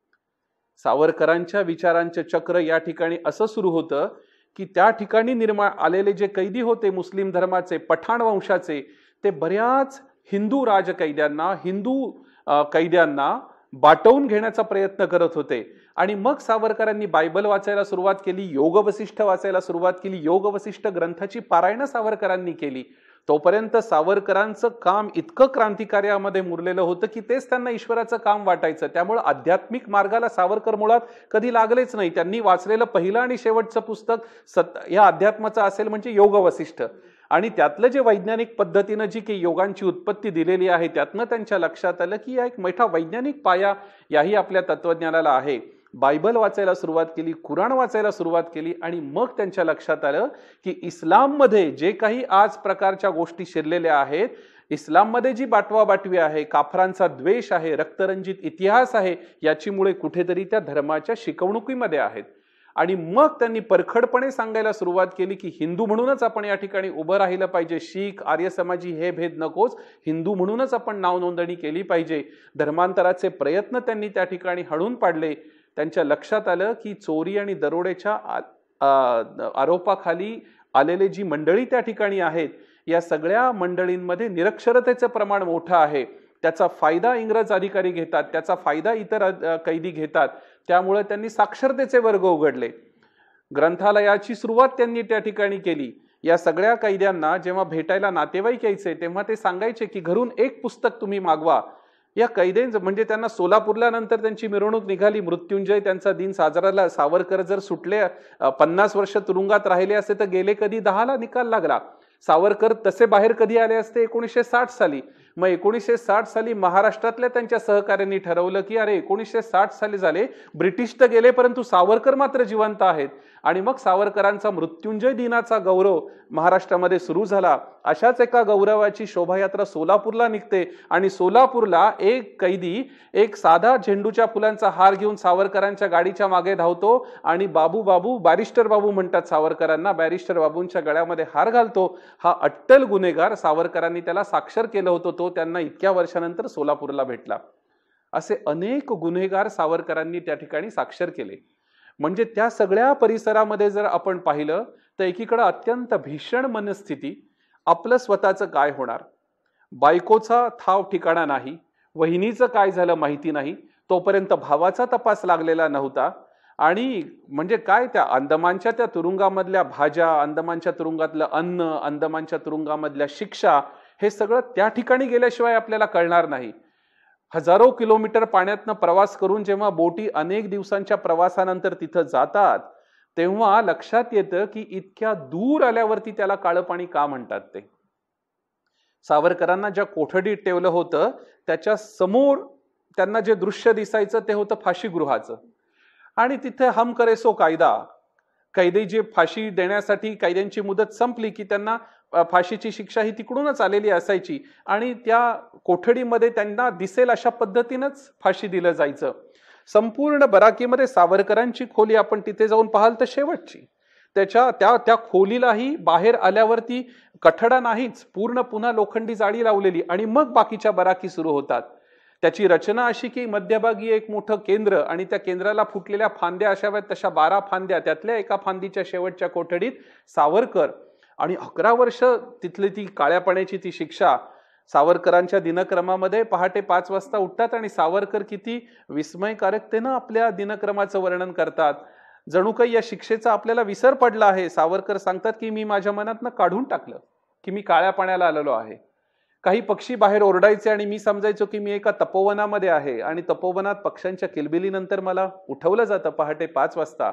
सावरकरांच्या विचारांचे चक्र या ठिकाणी असं सुरू होतं की त्या ठिकाणी निर्माण आलेले जे कैदी होते मुस्लिम धर्माचे, पठाण वंशाचे, ते बऱ्याच हिंदू राजकैद्यांना, हिंदू कैद्यांना बाटवून घेण्याचा प्रयत्न करत होते. आणि मग सावरकरांनी बायबल वाचायला सुरुवात केली, योग वसिष्ठ वाचायला सुरुवात केली. योग वसिष्ठ ग्रंथाची पारायण सावरकरांनी केली. तोपर्यंत सावरकरांचं काम इतकं क्रांतिकार्यामध्ये मुरलेलं होतं की तेच त्यांना ईश्वराचं काम वाटायचं. त्यामुळे आध्यात्मिक मार्गाला सावरकर मुळात कधी लागलेच नाही. त्यांनी वाचलेलं पहिलं आणि शेवटचं पुस्तक या अध्यात्माचं असेल म्हणजे योग वसिष्ठ, आणि त्यातलं जे वैज्ञानिक पद्धतीनं जी काही योगांची उत्पत्ती दिलेली आहे त्यातनं त्यांच्या लक्षात आलं की या एक मोठा वैज्ञानिक पाया याही आपल्या तत्वज्ञानाला आहे. बायबल वाचायला सुरुवात केली, कुराण वाचायला सुरुवात केली आणि मग त्यांच्या लक्षात आलं की इस्लाममध्ये जे काही आज प्रकारच्या गोष्टी शिरलेल्या आहेत, इस्लाममध्ये जी बाटवाबाटवी आहे, काफरांचा द्वेष आहे, रक्तरंजित इतिहास आहे, याची मुळे कुठेतरी त्या धर्माच्या शिकवणुकीमध्ये आहेत. आणि मग त्यांनी परखडपणे सांगायला सुरुवात केली की हिंदू म्हणूनच आपण या ठिकाणी उभं राहिलं पाहिजे. शीख, आर्य समाजी हे भेद नकोच, हिंदू म्हणूनच आपण नाव नोंदणी केली पाहिजे. धर्मांतराचे प्रयत्न त्यांनी त्या ठिकाणी हाणून पाडले. त्यांच्या लक्षात आलं की चोरी आणि दरोड्याच्या आरोपाखाली आलेले जी मंडळी त्या ठिकाणी आहेत, या सगळ्या मंडळींमध्ये निरक्षरतेचं प्रमाण मोठं आहे. त्याचा फायदा इंग्रज अधिकारी घेतात, त्याचा फायदा इतर कैदी घेतात. त्यामुळे त्यांनी साक्षरतेचे वर्ग उघडले. ग्रंथालयाची सुरुवात त्यांनी त्या ठिकाणी केली. या सगळ्या कैद्यांना जेव्हा भेटायला नातेवाईक यायचे तेव्हा ते सांगायचे की घरून एक पुस्तक तुम्ही मागवा. या कैद्यांचं म्हणजे त्यांना सोलापूरला नंतर त्यांची मिरवणूक निघाली, मृत्युंजय त्यांचा दिन साजराला. सावरकर जर सुटले 50 वर्ष तुरुंगात राहिले असते तर गेले कधी 10ला निकाल लागला. सावरकर तसे बाहेर कधी आले असते? 1960 साली. मग 1960 साली महाराष्ट्रातल्या त्यांच्या सहकार्यांनी ठरवलं की अरे 1960 साली झाले, ब्रिटिश तर गेले परंतु सावरकर मात्र जिवंत आहेत. आणि मग सावरकरांचा मृत्युंजय दिनाचा गौरव महाराष्ट्रामध्ये सुरू झाला. अशाच एका गौरवाची शोभायात्रा सोलापूरला निघते आणि सोलापूरला एक कैदी एक साधा झेंडूच्या फुलांचा हार घेऊन सावरकरांच्या गाडीच्या मागे धावतो आणि बाबू बाबू, बॅरिस्टर बाबू म्हणतात सावरकरांना, बॅरिस्टर बाबूंच्या गळ्यामध्ये हार घालतो. हा अट्टल गुन्हेगार, सावरकरांनी त्याला साक्षर केलं होतं, तो त्यांना इतक्या वर्षानंतर सोलापूरला भेटला. असे अनेक गुन्हेगार सावरकरांनी त्या ठिकाणी साक्षर केले. म्हणजे त्या सगळ्या परिसरामध्ये जर आपण पाहिलं तर एकीकडे अत्यंत भीषण मनस्थिती, आपलं स्वतःचं काय होणार, बायकोचा ठाव ठिकाणा नाही, वहिनीचं काय झालं माहिती नाही, तोपर्यंत भावाचा तपास लागलेला नव्हता. आणि म्हणजे काय, त्या अंदमानच्या त्या तुरुंगामधल्या भाज्या, अंदमानच्या तुरुंगातलं अन्न, अंदमानच्या तुरुंगामधल्या शिक्षा, हे सगळं त्या ठिकाणी गेल्याशिवाय आपल्याला कळणार नाही. हजारो किलोमीटर पाण्यातनं प्रवास करून जेव्हा बोटी अनेक दिवसांच्या प्रवासानंतर तिथं जातात, तेव्हा लक्षात येतं की इतक्या दूर आल्यावरती त्याला काळं पाणी का म्हणतात. ते सावरकरांना ज्या कोठडीत ठेवलं होतं त्याच्या समोर त्यांना जे दृश्य दिसायचं ते होतं फाशीगृहाचं. आणि तिथे हम करे सो कायदा, कैदी जे फाशी देण्यासाठी कैद्यांची मुदत संपली की त्यांना फाशीची शिक्षा ही तिकडूनच आलेली असायची आणि त्या कोठडीमध्ये त्यांना दिसेल अशा पद्धतीनंच फाशी दिलं जायचं. संपूर्ण बराकीमध्ये सावरकरांची खोली आपण तिथे जाऊन पाहाल तर शेवटची, त्या खोलीलाही बाहेर आल्यावरती कठडा नाहीच, पूर्ण पुन्हा लोखंडी जाळी लावलेली आणि मग बाकीच्या बराकी सुरू होतात. त्याची रचना अशी की मध्यभागी एक मोठं केंद्र आणि त्या केंद्राला फुटलेल्या फांद्या असाव्यात तशा 12 फांद्या. त्यातल्या एका फांदीच्या शेवटच्या कोठडीत सावरकर आणि 11 वर्ष तिथली ती काळ्या पाण्याची ती शिक्षा. सावरकरांच्या दिनक्रमामध्ये पहाटे 5 वाजता उठतात आणि सावरकर किती विस्मयकारकतेनं आपल्या दिनक्रमाचं वर्णन करतात. जणू काही या शिक्षेचा आपल्याला विसर पडला आहे. सावरकर सांगतात की मी माझ्या मनातनं काढून टाकलं की मी काळ्या पाण्याला आलेलो आहे. काही पक्षी बाहेर ओरडायचे आणि मी समजायचो की मी एका तपोवनामध्ये आहे आणि तपोवनात पक्ष्यांच्या किलबिलीनंतर मला उठवलं जातं पहाटे 5 वाजता.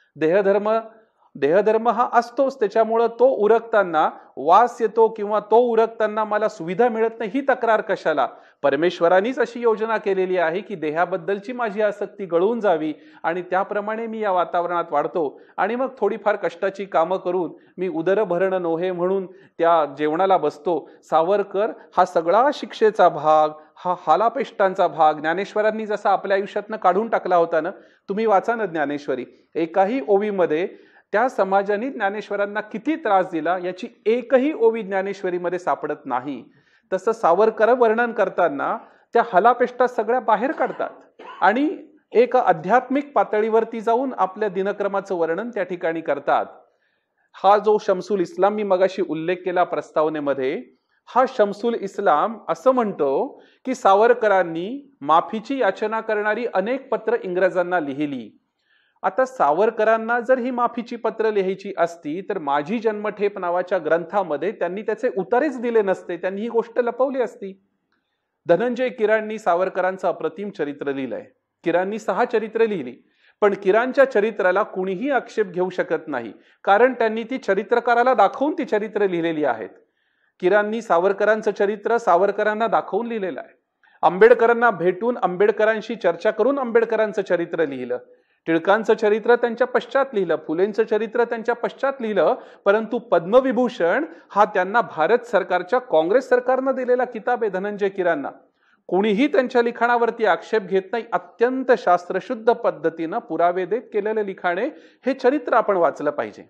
देहधर्म हा असतोच, त्याच्यामुळं तो उरकताना वास येतो किंवा तो उरकताना मला सुविधा मिळत नाही ही तक्रार कशाला. परमेश्वरानीच अशी योजना केलेली आहे की देहाबद्दलची माझी आसक्ती गळून जावी आणि त्याप्रमाणे मी या वातावरणात वाढतो आणि मग थोडीफार कष्टाची कामं करून मी उदरभरण नोहे म्हणून त्या जेवणाला बसतो. सावरकर हा सगळा शिक्षेचा भाग, हा हालापेष्टांचा भाग ज्ञानेश्वरांनी जसा आपल्या आयुष्यातनं काढून टाकला होता ना. तुम्ही वाचा ना ज्ञानेश्वरी, एकाही ओवीमध्ये त्या समाजाने ज्ञानेश्वरांना किती त्रास दिला याची एकही ओवी ज्ञानेश्वरीमध्ये सापडत नाही. तसं सावरकर वर्णन करताना त्या हलापेष्टा सगळ्या बाहेर काढतात आणि एक आध्यात्मिक पातळीवरती जाऊन आपल्या दिनक्रमाचं वर्णन त्या ठिकाणी करतात. हा जो शमसुल इस्लाम मी मगाशी उल्लेख केला प्रस्तावनेमध्ये, हा शमसुल इस्लाम असं म्हणतो की सावरकरांनी माफीची याचना करणारी अनेक पत्र इंग्रजांना लिहिली. आता सावरकरांना जर ही माफीची पत्र लिहायची असती तर माझी जन्मठेप नावाच्या ग्रंथामध्ये त्यांनी त्याचे उतारेच दिले नसते, त्यांनी ही गोष्ट लपवली असती. धनंजय किरांनी सावरकरांचं अप्रतिम चरित्र लिहिलंय. किरांनी 6 चरित्र लिहिली, पण किरांच्या चरित्राला कुणीही आक्षेप घेऊ शकत नाही, कारण त्यांनी ती चरित्रकाराला दाखवून ती चरित्र लिहिलेली आहेत. किरांनी सावरकरांचं चरित्र सावरकरांना दाखवून लिहिलेलं आहे. आंबेडकरांना भेटून आंबेडकरांशी चर्चा करून आंबेडकरांचं चरित्र लिहिलं. टिळकांचं चरित्र त्यांच्या पश्चात लिहिलं, फुलेंचं चरित्र त्यांच्या पश्चात लिहिलं, परंतु पद्मविभूषण हा त्यांना भारत सरकारच्या काँग्रेस सरकारनं दिलेला किताब आहे धनंजय किरांना. कोणीही त्यांच्या लिखाणावरती आक्षेप घेत नाही. अत्यंत शास्त्रशुद्ध पद्धतीनं पुरावे देत केलेलं लिखाणे हे चरित्र आपण वाचलं पाहिजे.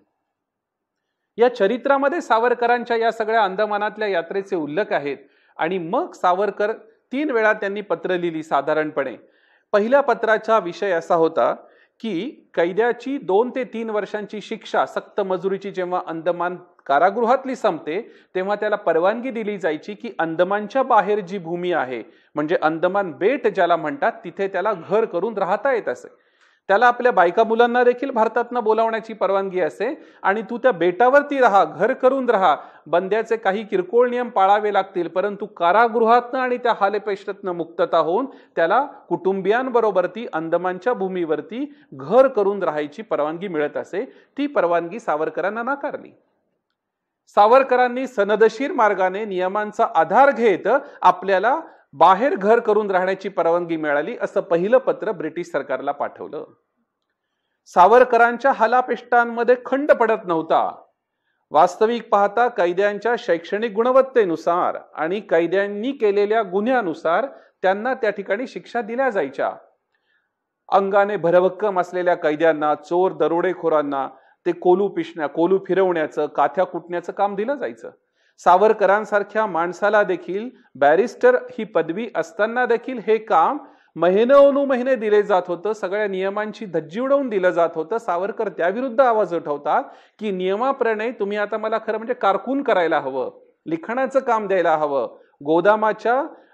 या चरित्रामध्ये सावरकरांच्या या सगळ्या अंदमानातल्या यात्रेचे उल्लेख आहेत. आणि मग सावरकर 3 वेळा त्यांनी पत्र लिहिली साधारणपणे. पहिल्या पत्राचा विषय असा होता की कैद्याची 2 ते 3 वर्षांची शिक्षा सक्त मजुरीची जेव्हा अंदमान कारागृहातली संपते तेव्हा त्याला परवानगी दिली जायची की अंदमानच्या बाहेर जी भूमी आहे म्हणजे अंदमान बेट ज्याला म्हणतात तिथे त्याला घर करून राहता येत असे. त्याला आपल्या बायका मुलांना देखील भारतातनं बोलावण्याची परवानगी असे आणि तू त्या बेटावरती राहा, घर करून राहा. बंद्याचे काही किरकोळ नियम पाळावे लागतील, परंतु कारागृहातनं आणि त्या हालेपेष्टातनं मुक्तता होऊन त्याला कुटुंबियांबरोबर ती अंदमानच्या भूमीवरती घर करून राहायची परवानगी मिळत असे. ती परवानगी सावरकरांना नाकारली. सावरकरांनी सनदशीर मार्गाने नियमांचा आधार घेत आपल्याला बाहेर घर करून राहण्याची परवानगी मिळाली असं पहिलं पत्र ब्रिटिश सरकारला पाठवलं. सावरकरांच्या हालापेष्टांमध्ये खंड पडत नव्हता. वास्तविक पाहता कैद्यांच्या शैक्षणिक गुणवत्तेनुसार आणि कैद्यांनी केलेल्या गुन्ह्यानुसार त्यांना त्या ठिकाणी शिक्षा दिल्या जायच्या. अंगाने भरभक्कम असलेल्या कैद्यांना, चोर दरोडेखोरांना ते कोलू फिरवण्याचं, काथ्या कुटण्याचं काम दिलं जायचं. सावरकरांसारख्या माणसाला देखील बॅरिस्टर ही पदवी असताना देखील हे काम महिनोनुमहिने दिले जात होतं. सगळ्या नियमांची धज्जी उडवून दिलं जात होतं. सावरकर त्याविरुद्ध आवाज उठवतात की नियमाप्रमाणे तुम्ही आता मला खरं म्हणजे कारकून करायला हवं, लिखाणाचं काम द्यायला हवं. गोदामाच्या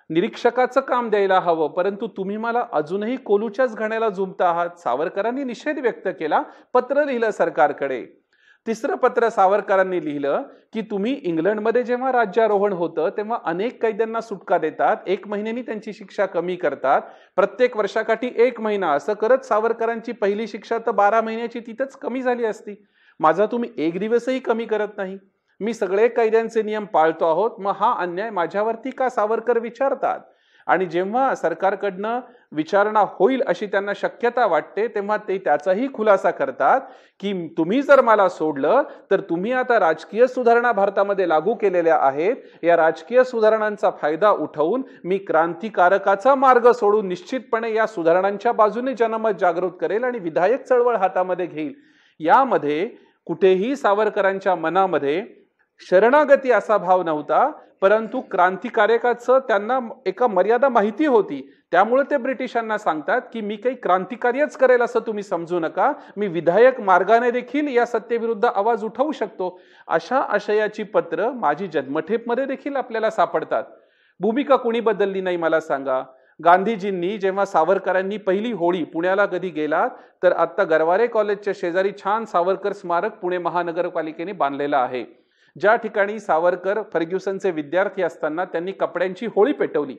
निरीक्षकाचं काम द्यायला हवं, परंतु तुम्ही मला अजूनही कोलूच्याच घाण्याला झुंबता आहात. सावरकरांनी निषेध व्यक्त केला, पत्र लिहिलं सरकारकडे. तिसरं पत्र सावरकरांनी लिहिलं की तुम्ही इंग्लंडमध्ये जेव्हा राज्यारोहण होतं तेव्हा अनेक कैद्यांना सुटका देतात, 1 महिन्यानी त्यांची शिक्षा कमी करतात, प्रत्येक वर्षाकाठी 1 महिना, असं करत सावरकरांची पहिली शिक्षा तर 12 महिन्याची तिथंच कमी झाली असती. माझा तुम्ही 1 दिवसही कमी करत नाही. मी सगळे कायद्यांचे नियम पाळतो आहोत, मग हा अन्याय माझ्यावरती का, सावरकर विचारतात. आणि जेव्हा सरकारकडनं विचारणा होईल अशी त्यांना शक्यता वाटते तेव्हा ते त्याचाही खुलासा करतात की तुम्ही जर मला सोडलं तर तुम्ही आता राजकीय सुधारणा भारतामध्ये लागू केलेल्या आहेत, या राजकीय सुधारणांचा फायदा उठवून मी क्रांतिकारकाचा मार्ग सोडून निश्चितपणे या सुधारणांच्या बाजूने जनमत जागृत करेल आणि विधायक चळवळ हातामध्ये घेईल. यामध्ये कुठेही सावरकरांच्या मनामध्ये शरणागती असा भाव नव्हता, परंतु क्रांतिकारकाचं त्यांना एका मर्यादा माहिती होती. त्यामुळे ते ब्रिटिशांना सांगतात की मी काही क्रांतिकार्यच करेल असं तुम्ही समजू नका, मी विधायक मार्गाने देखील या सत्तेविरुद्ध आवाज उठवू शकतो. अशा आशयाची पत्र माझी जन्मठेपमध्ये देखील आपल्याला सापडतात. भूमिका कुणी बदलली नाही मला सांगा. गांधीजींनी जेव्हा सावरकरांनी पहिली होळी, पुण्याला कधी गेलात तर आता गरवारे कॉलेजच्या शेजारी छान सावरकर स्मारक पुणे महानगरपालिकेने बांधलेलं आहे, ज्या ठिकाणी सावरकर फर्ग्युसनचे विद्यार्थी असताना त्यांनी कपड्यांची होळी पेटवली.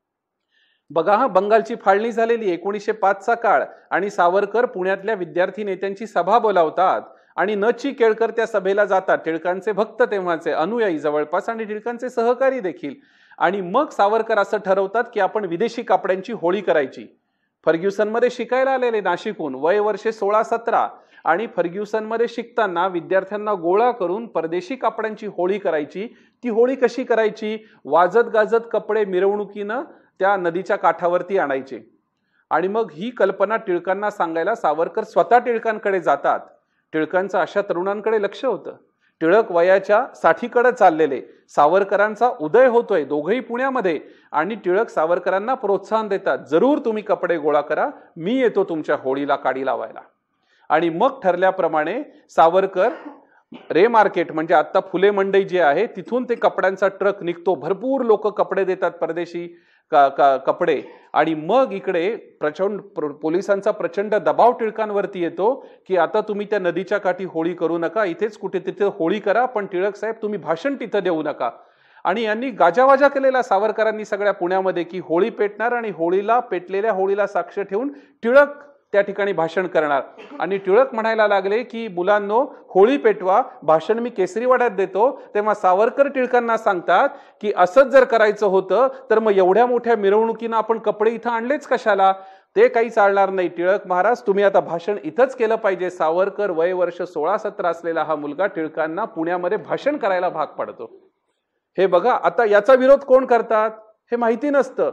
बघा हा, बंगालची फाळणी झालेली 1905चा काळ आणि सावरकर पुण्यातल्या विद्यार्थी नेत्यांची सभा बोलावतात आणि न.ची. केळकर त्या सभेला जातात, टिळकांचे भक्त तेव्हाचे, अनुयायी जवळपास आणि टिळकांचे सहकारी देखील. आणि मग सावरकर असं ठरवतात की आपण विदेशी कापड्यांची होळी करायची. फर्ग्युसनमध्ये शिकायला आलेले नाशिकहून, वय वर्षे 16-17, आणि फर्ग्युसनमध्ये शिकताना विद्यार्थ्यांना गोळा करून परदेशी कापड्यांची होळी करायची. ती होळी कशी करायची? वाजत गाजत कपडे मिरवणुकीनं त्या नदीच्या काठावरती आणायचे. आणि मग ही कल्पना टिळकांना सांगायला सावरकर स्वतः टिळकांकडे जातात. टिळकांचं अशा तरुणांकडे लक्ष होतं. टिळक वयाच्या 60कडे चाललेले, सावरकरांचा उदय होतोय, दोघेही पुण्यामध्ये, आणि टिळक सावरकरांना प्रोत्साहन देतात, जरूर तुम्ही कपडे गोळा करा, मी येतो तुमच्या होळीला काडी लावायला. आणि मग ठरल्याप्रमाणे सावरकर रे मार्केट म्हणजे आता फुले मंडई जी आहे तिथून ते कपड्यांचा ट्रक निघतो, भरपूर लोक कपडे देतात, परदेशी कपडे. आणि मग इकडे पोलिसांचा प्रचंड दबाव टिळकांवरती येतो की आता तुम्ही त्या नदीच्या काठी होळी करू नका, इथेच कुठे तिथे होळी करा, पण टिळक साहेब तुम्ही भाषण तिथं देऊ नका. आणि यांनी गाजावाजा केलेला सावरकरांनी सगळ्या पुण्यामध्ये की होळी पेटणार आणि होळीला, पेटलेल्या होळीला साक्ष ठेवून टिळक त्या ठिकाणी भाषण करणार. आणि टिळक म्हणायला लागले की मुलांनो, होळी पेटवा, भाषण मी केसरीवाड्यात देतो. तेव्हा सावरकर टिळकांना सांगतात की असंच जर करायचं होतं तर मग एवढ्या मोठ्या मिरवणुकीनं आपण कपडे इथं आणलेच कशाला, ते काही चालणार नाही. टिळक महाराज तुम्ही आता भाषण इथंच केलं पाहिजे. सावरकर वय वर्ष 16-17 असलेला हा मुलगा टिळकांना पुण्यामध्ये भाषण करायला भाग पडतो. हे बघा, आता याचा विरोध कोण करतात हे माहिती नसतं.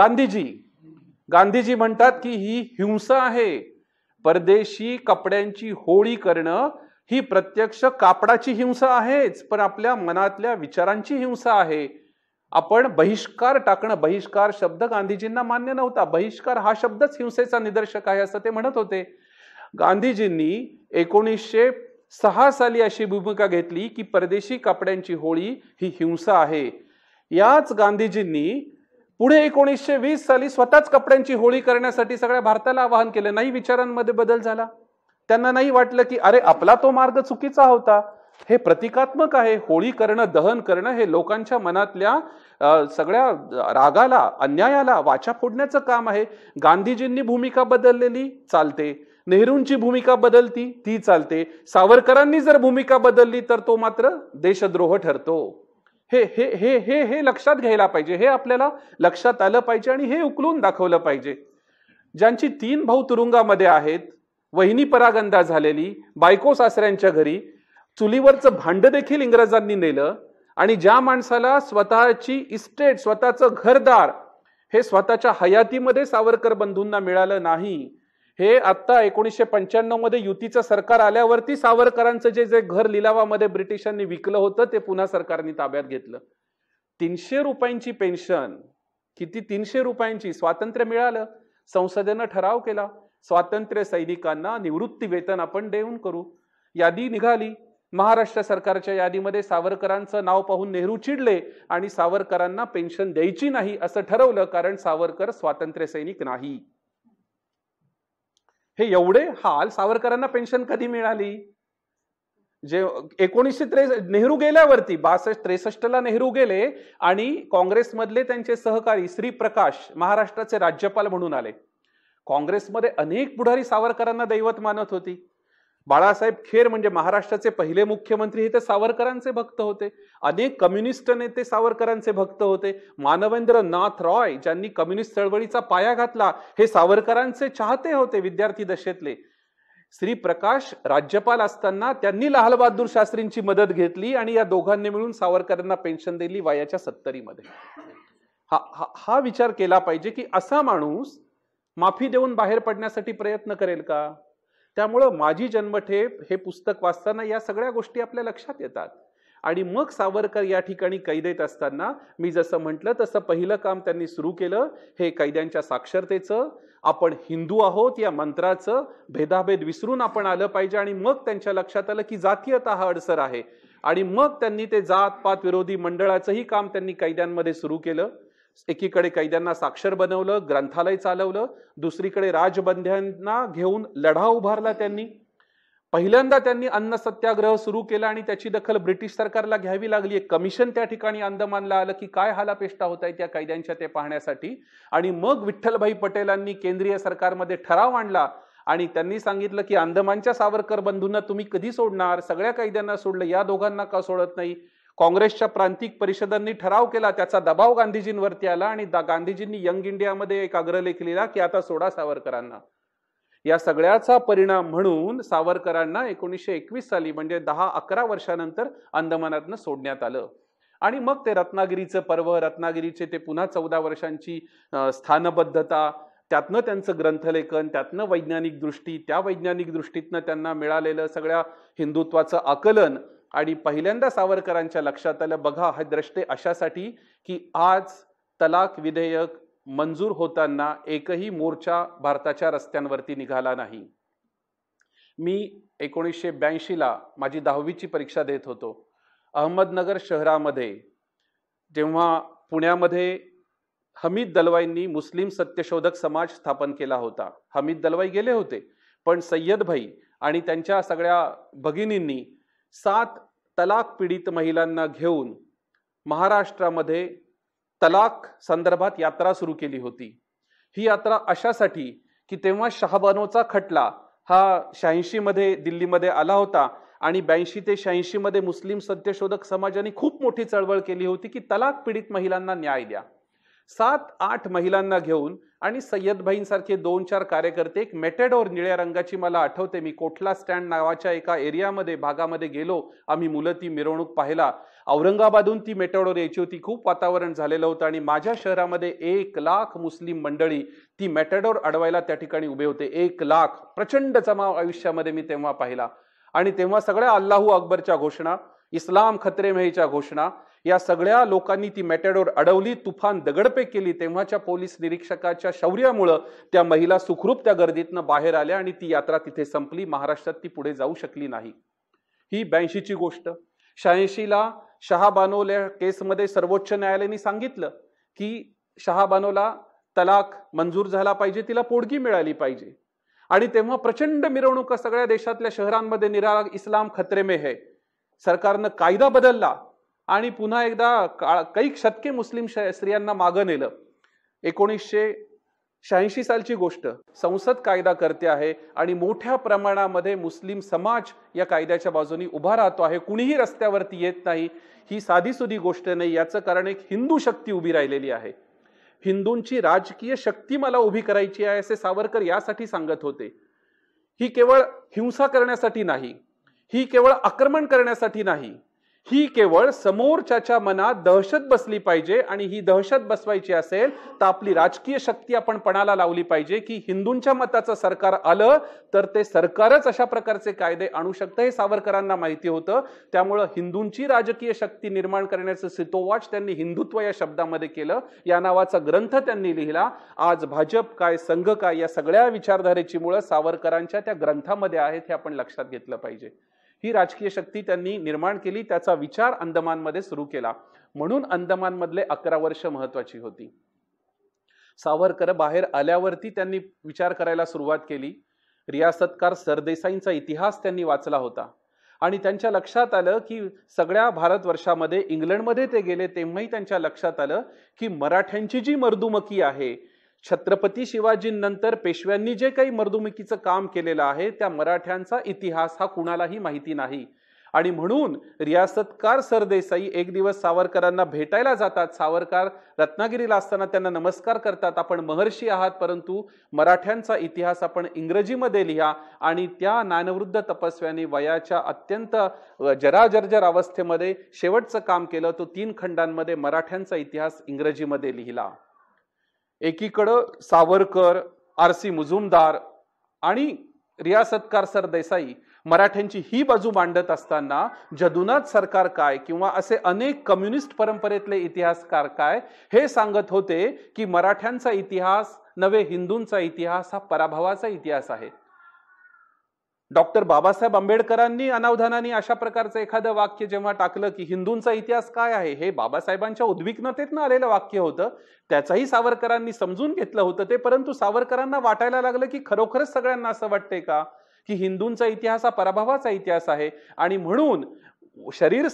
गांधीजी म्हणतात की ही हिंसा आहे. परदेशी कपड्यांची होळी करणं ही प्रत्यक्ष कापडाची हिंसा आहेच, पण आपल्या मनातल्या विचारांची हिंसा आहे. आपण बहिष्कार टाकणं, बहिष्कार शब्द गांधीजींना मान्य नव्हता. बहिष्कार हा शब्दच हिंसेचा निदर्शक आहे असं ते म्हणत होते. गांधीजींनी 1906 साली अशी भूमिका घेतली की परदेशी कपड्यांची होळी ही हिंसा आहे. याच गांधीजींनी पुढे 1920 साली स्वतःच कपड्यांची होळी करण्यासाठी सगळ्या भारताला आवाहन केलं. नाही विचारांमध्ये बदल झाला. त्यांना नाही वाटलं की अरे आपला तो मार्ग चुकीचा होता. हे प्रतिकात्मक आहे. होळी करणं, दहन करणं हे लोकांच्या मनातल्या सगळ्या रागाला, अन्यायाला वाचा फोडण्याचं काम आहे. गांधीजींनी भूमिका बदललेली चालते, नेहरूंची भूमिका बदलती ती चालते, सावरकरांनी जर भूमिका बदलली तर तो मात्र देशद्रोह ठरतो. हे हे हे हे हे लक्षात घ्यायला पाहिजे. हे आपल्याला लक्षात आलं पाहिजे आणि हे उकलून दाखवलं पाहिजे. ज्यांची 3 भाऊ तुरुंगामध्ये आहेत, वहिनी परागंदा झालेली, बायको सासऱ्यांच्या घरी, चुलीवरचं भांड देखील इंग्रजांनी नेलं, आणि ज्या माणसाला स्वतःची इस्टेट, स्वतःचं घरदार हे स्वतःच्या हयातीमध्ये सावरकर बंधूंना मिळालं नाही. हे आता 1995 मध्ये युतीचं सरकार आल्यावरती सावरकरांचं जे घर लिलावामध्ये ब्रिटिशांनी विकलं होतं ते पुन्हा सरकारने ताब्यात घेतलं. 300 रुपयांची पेन्शन, किती 300 रुपयांची, स्वातंत्र्य मिळालं, संसदेनं ठराव केला, स्वातंत्र्य सैनिकांना निवृत्ती वेतन आपण देऊन करू. यादी निघाली, महाराष्ट्र सरकारच्या यादीमध्ये सावरकरांचं नाव पाहून नेहरू चिडले आणि सावरकरांना पेन्शन द्यायची नाही असं ठरवलं, कारण सावरकर स्वातंत्र्य सैनिक नाही. हे एवढे हाल. सावरकरांना पेन्शन कधी मिळाली? जे 1963 नेहरू गेल्यावरती 62-63 नेहरू गेले आणि काँग्रेसमधले त्यांचे सहकारी श्री प्रकाश महाराष्ट्राचे राज्यपाल म्हणून आले. काँग्रेसमध्ये अनेक पुढारी सावरकरांना दैवत मानत होती. बाळासाहेब खेर म्हणजे महाराष्ट्राचे पहिले मुख्यमंत्री हे तर सावरकरांचे भक्त होते. अनेक कम्युनिस्ट नेते सावरकरांचे भक्त होते. मानवेंद्र नाथ रॉय ज्यांनी कम्युनिस्ट चळवळीचा पाया घातला हे सावरकरांचे चाहते होते विद्यार्थी दशेतले. श्री प्रकाश राज्यपाल असताना त्यांनी लाल बहादूर शास्त्रींची मदत घेतली आणि या दोघांनी मिळून सावरकरांना पेन्शन दिली वयाच्या 70 मध्ये. हा विचार केला पाहिजे की असा माणूस माफी देऊन बाहेर पडण्यासाठी प्रयत्न करेल का? त्यामुळं माझी जन्मठेप हे पुस्तक वाचताना या सगळ्या गोष्टी आपल्या लक्षात येतात. आणि मग सावरकर या ठिकाणी कैदेत असताना मी जसं म्हटलं तसं पहिलं काम त्यांनी सुरू केलं हे कैद्यांच्या साक्षरतेचं. आपण हिंदू आहोत या मंत्राचं भेदाभेद विसरून आपण आलं पाहिजे. आणि मग त्यांच्या लक्षात आलं की जातीयता हा अडसर आहे. आणि मग त्यांनी ते जात पात विरोधी मंडळाचंही काम त्यांनी कैद्यांमध्ये सुरू केलं. एकीकडे कैद्यांना साक्षर बनवलं, ग्रंथालय चालवलं, दुसरीकडे राजबंध्यांना घेऊन लढा उभारला त्यांनी. पहिल्यांदा त्यांनी अन्न सत्याग्रह सुरू केला आणि त्याची दखल ब्रिटिश सरकारला घ्यावी लागली. एक कमिशन त्या ठिकाणी अंदमानला आलं की काय हालापेष्टा होत आहेत त्या कैद्यांच्या ते पाहण्यासाठी. आणि मग विठ्ठलभाई पटेलांनी केंद्रीय सरकारमध्ये ठराव आणला आणि त्यांनी सांगितलं की अंदमानच्या सावरकर बंधूंना तुम्ही कधी सोडणार? सगळ्या कैद्यांना सोडलं, या दोघांना का सोडत नाही? काँग्रेसच्या प्रांतिक परिषदांनी ठराव केला, त्याचा दबाव गांधीजींवरती आला आणि गांधीजींनी यंग इंडियामध्ये एक अग्रलेख लिहिला की आता सोडा सावरकरांना. या सगळ्याचा परिणाम म्हणून सावरकरांना 1921 साली म्हणजे 10-11 वर्षानंतर अंदमानातनं सोडण्यात आलं. आणि मग ते रत्नागिरीचं पर्व, रत्नागिरीचे ते पुन्हा 14 वर्षांची स्थानबद्धता, त्यातनं त्यांचं ग्रंथलेखन, त्यातनं वैज्ञानिक दृष्टी, त्या वैज्ञानिक दृष्टीतनं त्यांना मिळालेलं सगळ्या हिंदुत्वाचं आकलन. आणि पहिल्यांदा सावरकरांच्या लक्षात आलं बघा हे द्रष्टे अशासाठी की आज तलाक विधेयक मंजूर होताना एकही मोर्चा भारताच्या रस्त्यांवरती निघाला नाही. मी 1982ला माझी 10वीची परीक्षा देत होतो. अहमदनगर शहरामध्ये जेव्हा पुण्यामध्ये हमीद दलवाईंनी मुस्लिम सत्यशोधक समाज स्थापन केला होता. हमीद दलवाई गेले होते पण सय्यद भाई आणि त्यांच्या सगळ्या भगिनींनी 7 तलाक पीडित महिलांना घेऊन महाराष्ट्रामध्ये तलाक संदर्भात यात्रा सुरू केली होती. ही यात्रा अशासाठी की तेव्हा शहाबानोचा खटला हा 86 मध्ये दिल्लीमध्ये आला होता आणि 82 ते 86 मध्ये मुस्लिम सत्यशोधक समाजाने खूप मोठी चळवळ केली होती की तलाक पीडित महिलांना न्याय द्या. 7-8 महिलांना घेऊन आणि सय्यद भाईंसारखे 2-4 कार्यकर्ते एक मेटेडोर निळ्या रंगाची, मला आठवते मी कोठला स्टँड नावाच्या एका एरियामध्ये भागामध्ये गेलो. आम्ही मुलं ती मिरवणूक पाहिला. औरंगाबादहून ती मेटेडोर यायची होती. खूप वातावरण झालेलं होतं आणि माझ्या शहरामध्ये 1 लाख मुस्लिम मंडळी ती मेटेडोर अडवायला त्या ठिकाणी उभे होते. 1 लाख प्रचंड जमाव आयुष्यामध्ये मी तेव्हा पाहिला. आणि तेव्हा सगळ्या अल्लाहू अकबरच्या घोषणा, इस्लाम खतरे मेच्या घोषणा, या सगळ्या लोकांनी ती मेटेडोर अडवली, तुफान दगडफेक केली. तेव्हाच्या पोलीस निरीक्षकाच्या शौर्यामुळे त्या महिला सुखरूप त्या गर्दीतनं बाहेर आल्या आणि ती यात्रा तिथे संपली. महाराष्ट्रात ती पुढे जाऊ शकली नाही. ही 82ची गोष्ट. 86ला शहाबानोल्या केसमध्ये सर्वोच्च न्यायालयाने सांगितलं की शहाबानोला तलाक मंजूर झाला पाहिजे, तिला पोडगी मिळाली पाहिजे. आणि तेव्हा प्रचंड मिरवणुका सगळ्या देशातल्या शहरांमध्ये निराळा, इस्लाम खतरे में है. सरकारनं कायदा बदलला आणि पुन्हा एकदा काही शतके मुस्लिम स्त्रियांना मागं नेलं. 1986 सालची गोष्ट. संसद कायदा करते आहे आणि मोठ्या प्रमाणामध्ये मुस्लिम समाज या कायद्याच्या बाजूनी उभा राहतो आहे. कुणीही रस्त्यावरती येत नाही. ही साधीसुधी गोष्ट नाही. याचं कारण एक हिंदू शक्ती उभी राहिलेली आहे. हिंदूंची राजकीय शक्ती मला उभी करायची आहे असे सावरकर यासाठी सांगत होते. ही केवळ हिंसा करण्यासाठी नाही, ही केवळ आक्रमण करण्यासाठी नाही, ही केवळ समोरच्याच्या मनात दहशत बसली पाहिजे. आणि ही दहशत बसवायची असेल तर आपली राजकीय शक्ती आपण पणाला लावली पाहिजे की हिंदूंच्या मताचं सरकार आलं तर ते सरकारच अशा प्रकारचे कायदे आणू शकतं. हे सावरकरांना माहिती होतं. त्यामुळं हिंदूंची राजकीय शक्ती निर्माण करण्याचं सितोवाच त्यांनी हिंदुत्व या शब्दामध्ये केलं. या नावाचा ग्रंथ त्यांनी लिहिला. आज भाजप काय, संघ काय, या सगळ्या विचारधारेची मुळं सावरकरांच्या त्या ग्रंथामध्ये आहेत हे आपण लक्षात घेतलं पाहिजे. ही राजकीय शक्ती त्यांनी निर्माण केली. त्याचा विचार अंदमानमध्ये सुरू केला. म्हणून अंदमानमधले 11 वर्ष महत्वाची होती. सावरकर बाहेर आल्यावरती त्यांनी विचार करायला सुरुवात केली. रियासतकार सरदेसाईंचा इतिहास त्यांनी वाचला होता आणि त्यांच्या लक्षात आलं की सगळ्या भारतवर्षामध्ये, इंग्लंडमध्ये ते गेले तेव्हाही त्यांच्या लक्षात आलं की मराठ्यांची जी मर्दुमकी आहे, छत्रपती शिवाजींनंतर पेशव्यांनी जे काही मर्दुमकीचं काम केलेलं आहे, त्या मराठ्यांचा इतिहास हा कुणालाही माहिती नाही. आणि म्हणून रियासतकार सरदेसाई एक दिवस सावरकरांना भेटायला जातात. सावरकर रत्नागिरीला असताना त्यांना नमस्कार करतात. आपण महर्षी आहात, परंतु मराठ्यांचा इतिहास आपण इंग्रजीमध्ये लिहा. आणि त्या ज्ञानवृद्ध तपस्व्याने वयाच्या अत्यंत जराजर्जर अवस्थेमध्ये शेवटचं काम केलं. तो 3 खंडांमध्ये मराठ्यांचा इतिहास इंग्रजीमध्ये लिहिला. एकीकडं सावरकर, आरसी मुजुमदार आणि रियासतकार सरदेसाई मराठ्यांची ही बाजू मांडत असताना जदुनाथ सरकार काय किंवा असे अनेक कम्युनिस्ट परंपरेतले इतिहासकार काय हे सांगत होते की मराठ्यांचा इतिहास नव्हे, हिंदूंचा इतिहास हा पराभवाचा इतिहास आहे. डॉक्टर बाबासाहेब आंबेडकरांनी अनावधानाने अशा प्रकारचं एखादं वाक्य जेव्हा टाकलं की हिंदूंचा इतिहास काय आहे, हे बाबासाहेबांच्या उद्विग्नतेतनं आलेलं वाक्य होतं. त्याचाही सावरकरांनी समजून घेतलं होतं ते, परंतु सावरकरांना वाटायला लागलं की खरोखरच सगळ्यांना असं वाटतंय का की हिंदूंचा इतिहास हा पराभवाचा इतिहास आहे. आणि म्हणून शरीर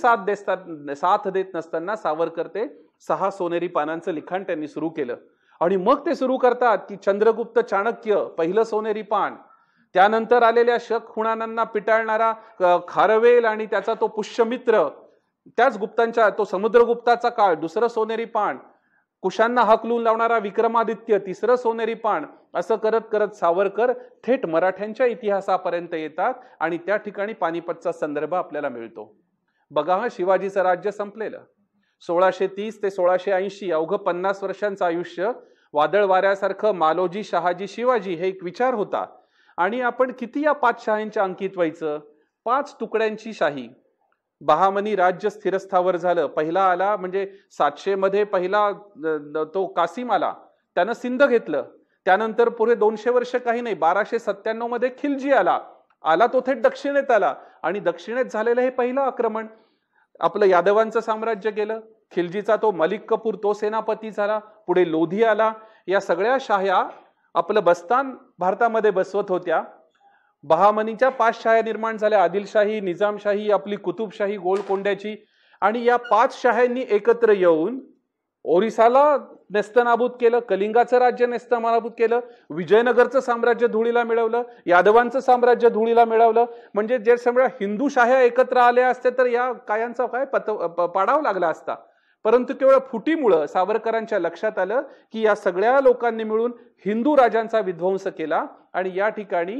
साथ देत नसताना सावरकर ते 6 सोनेरी पानांचं लिखाण त्यांनी सुरू केलं. आणि मग ते सुरू करतात की चंद्रगुप्त चाणक्य पहिलं सोनेरी पान, त्यानंतर आलेल्या शक हुणांना पिटाळणारा खारवेल आणि त्याचा तो पुष्यमित्र, त्याच गुप्तांच्या तो समुद्रगुप्ताचा काळ दुसरं सोनेरी पान, कुशांना हाकलून लावणारा विक्रमादित्य तिसरं सोनेरी पान. असं करत करत सावरकर थेट मराठ्यांच्या इतिहासापर्यंत येतात आणि त्या ठिकाणी पानिपतचा संदर्भ आपल्याला मिळतो. बघा, हा शिवाजीचं राज्य संपलेलं 1630 ते 1680, अवघं 50 वर्षांचं आयुष्य. वादळ वाऱ्यासारखं मालोजी, शहाजी, शिवाजी हे एक विचार होता. आणि आपण किती या 5 शाहींच्या अंकित व्हायचं? 5 तुकड्यांची शाही. बहामनी राज्य स्थिरस्थावर झालं. पहिला आला म्हणजे 700 मध्ये पहिला तो कासिम आला, त्यानं सिंध घेतलं. त्यानंतर पुढे 200 वर्ष काही नाही, 1297 मध्ये खिलजी आला तो थेट दक्षिणेत आला. आणि दक्षिणेत झालेलं हे पहिलं आक्रमण. आपलं यादवांचं साम्राज्य गेलं. खिलजीचा तो मलिक कपूर तो सेनापती झाला. पुढे लोधी आला. या सगळ्या शाह्या आपलं बस्तान भारतामध्ये बसवत होत्या. बहामनीच्या 5 शाह्या निर्माण झाल्या, आदिलशाही, निजामशाही, आपली कुतुबशाही गोलकोंड्याची. आणि या 5 शाह्यांनी एकत्र येऊन ओरिसाला नेस्तनाबूत केलं, कलिंगाचं राज्य नेस्तनाबूत केलं, विजयनगरचं साम्राज्य धुळीला मिळवलं, यादवांचं साम्राज्य धुळीला मिळवलं. म्हणजे जे सगळ्या हिंदू शाह्या एकत्र आल्या असते तर या कायांचा काय पाडाव लागला असता. परंतु केवळ फुटीमुळं सावरकरांच्या लक्षात आलं की या सगळ्या लोकांनी मिळून हिंदू राजांचा विध्वंस केला. आणि या ठिकाणी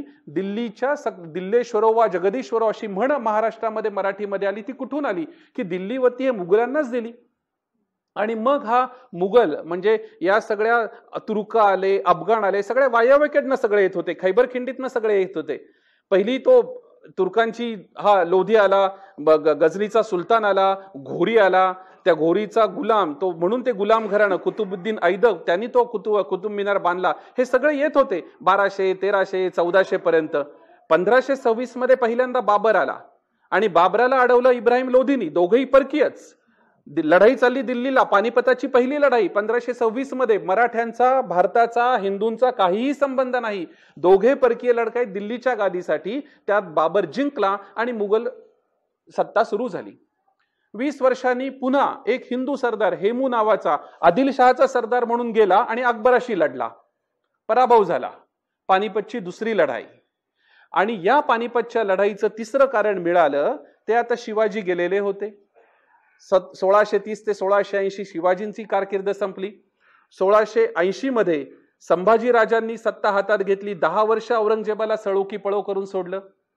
दिल्लेश्वरो वा जगदीश्वरो अशी म्हण महाराष्ट्रामध्ये मराठीमध्ये आली. ती कुठून आली की दिल्लीवरती हे मुघलांनाच दिली. आणि मग हा मुघल म्हणजे या सगळ्या तुर्क आले, अफगाण आले, सगळ्या वायव्येकडनं सगळे येत होते, खैबर खिंडीतनं सगळे येत होते. पहिली तो तुर्कांची हा लोधी आला, गजनीचा सुलतान आला, घोरी आला, त्या घोरीचा गुलाम तो, म्हणून ते गुलाम घराणं कुतुबुद्दीन ऐदक त्यांनी तो कुतुब मिनार बांधला. हे सगळे येत होते 1200, 1300, 1400 पर्यंत. 1526 मध्ये पहिल्यांदा बाबर आला आणि बाबराला अडवलं इब्राहिम लोधीनी. दोघेही परकीयच. लढाई चालली दिल्लीला, पानिपताची पहिली लढाई 1526 मध्ये. मराठ्यांचा, भारताचा, हिंदूंचा काहीही संबंध नाही. दोघे परकीय लढाई दिल्लीच्या गादीसाठी. त्यात बाबर जिंकला आणि मुघल सत्ता सुरू झाली. 20 वर्षांनी पुन्हा एक हिंदू सरदार हेमू नावाचा आदिलशहाचा सरदार म्हणून गेला आणि अकबराशी लढला, पराभव झाला. पानिपतची दुसरी लढाई. आणि या पानिपतच्या लढाईचं तिसरं कारण मिळालं ते आता शिवाजी गेलेले होते. 1630 ते 1680 शिवाजींची कारकीर्द संपली. 1680 मध्ये संभाजी राजांनी सत्ता हातात घेतली. 10 वर्ष औरंगजेबाला सळो की पळो करून सोडलं.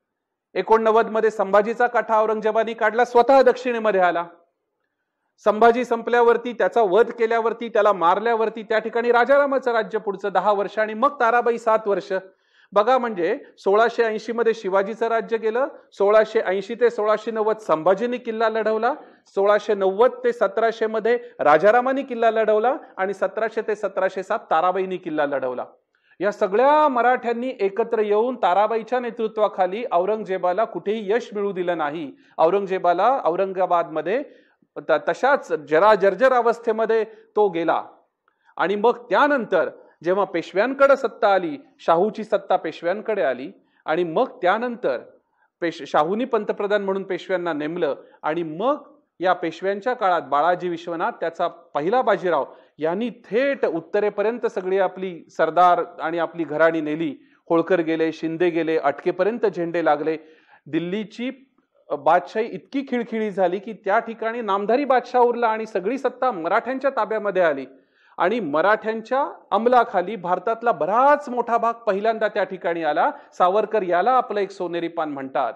89 मध्ये संभाजीचा काठा औरंगजेबाने काढला, स्वतः दक्षिणेमध्ये आला. संभाजी संपल्यावरती, त्याचा वध केल्यावरती, त्याला मारल्यावरती त्या ठिकाणी राजारामाचं राज्य पुढचं 10 वर्ष. आणि मग ताराबाई 7 वर्ष. बघा, म्हणजे 1680 मध्ये शिवाजीचं राज्य गेलं. 1680 ते 1690 संभाजीने किल्ला लढवला. 1690 ते 1700 मध्ये राजारामानी किल्ला लढवला. आणि 1700 ते 1707 ताराबाईंनी किल्ला लढवला. या सगळ्या मराठ्यांनी एकत्र येऊन ताराबाईच्या नेतृत्वाखाली औरंगजेबाला कुठेही यश मिळू दिलं नाही. औरंगजेबाला औरंगाबादमध्ये तशाच जरा जर्जर अवस्थेमध्ये तो गेला. आणि मग त्यानंतर जेव्हा पेशव्यांकडे सत्ता आली, शाहूची सत्ता पेशव्यांकडे आली, आणि मग त्यानंतर शाहूनी पंतप्रधान म्हणून पेशव्यांना नेमलं, आणि मग या पेशव्यांच्या काळात बाळाजी विश्वनाथ, त्याचा पहिला बाजीराव, यांनी थेट उत्तरेपर्यंत सगळी आपली सरदार आणि आपली घराणी नेली. होळकर गेले, शिंदे गेले, अटकेपर्यंत झेंडे लागले. दिल्लीची बादशाही इतकी खिळखिळी झाली की त्या ठिकाणी नामधारी बादशाह उरला आणि सगळी सत्ता मराठ्यांच्या ताब्यामध्ये आली. आणि मराठ्यांच्या अंमलाखाली भारतातला बराच मोठा भाग पहिल्यांदा त्या ठिकाणी आला. सावरकर याला आपलं एक सोनेरी पान म्हणतात.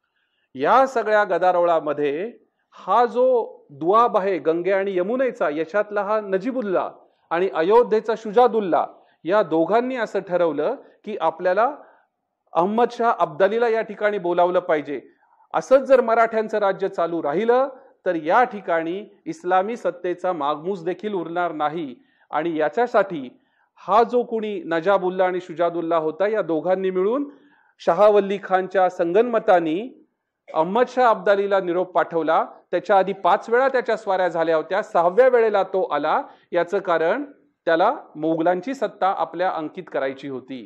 या सगळ्या गदारोळामध्ये हा जो दुआब आहे गंगे आणि यमुनेचा, याच्यातला हा नजीबुल्ला आणि अयोध्येचा शुजादुल्ला, या दोघांनी असं ठरवलं की आपल्याला अहमद शाह अब्दालीला या ठिकाणी बोलावलं पाहिजे. असंच जर मराठ्यांचं राज्य चालू राहिलं तर या ठिकाणी इस्लामी सत्तेचा मागमूस देखील उरणार नाही. आणि याच्यासाठी हा जो कोणी नजाबुल्ला आणि शुजादुल्ला होता, या दोघांनी मिळून शहावल्ली खानच्या संगनमतानी अहमद शाह अब्दालीला निरोप पाठवला. त्याच्या आधी 5 वेळा त्याच्या स्वाऱ्या झाल्या होत्या, 6व्या वेळेला तो आला. याचं कारण त्याला मोगलांची सत्ता आपल्या अंकित करायची होती.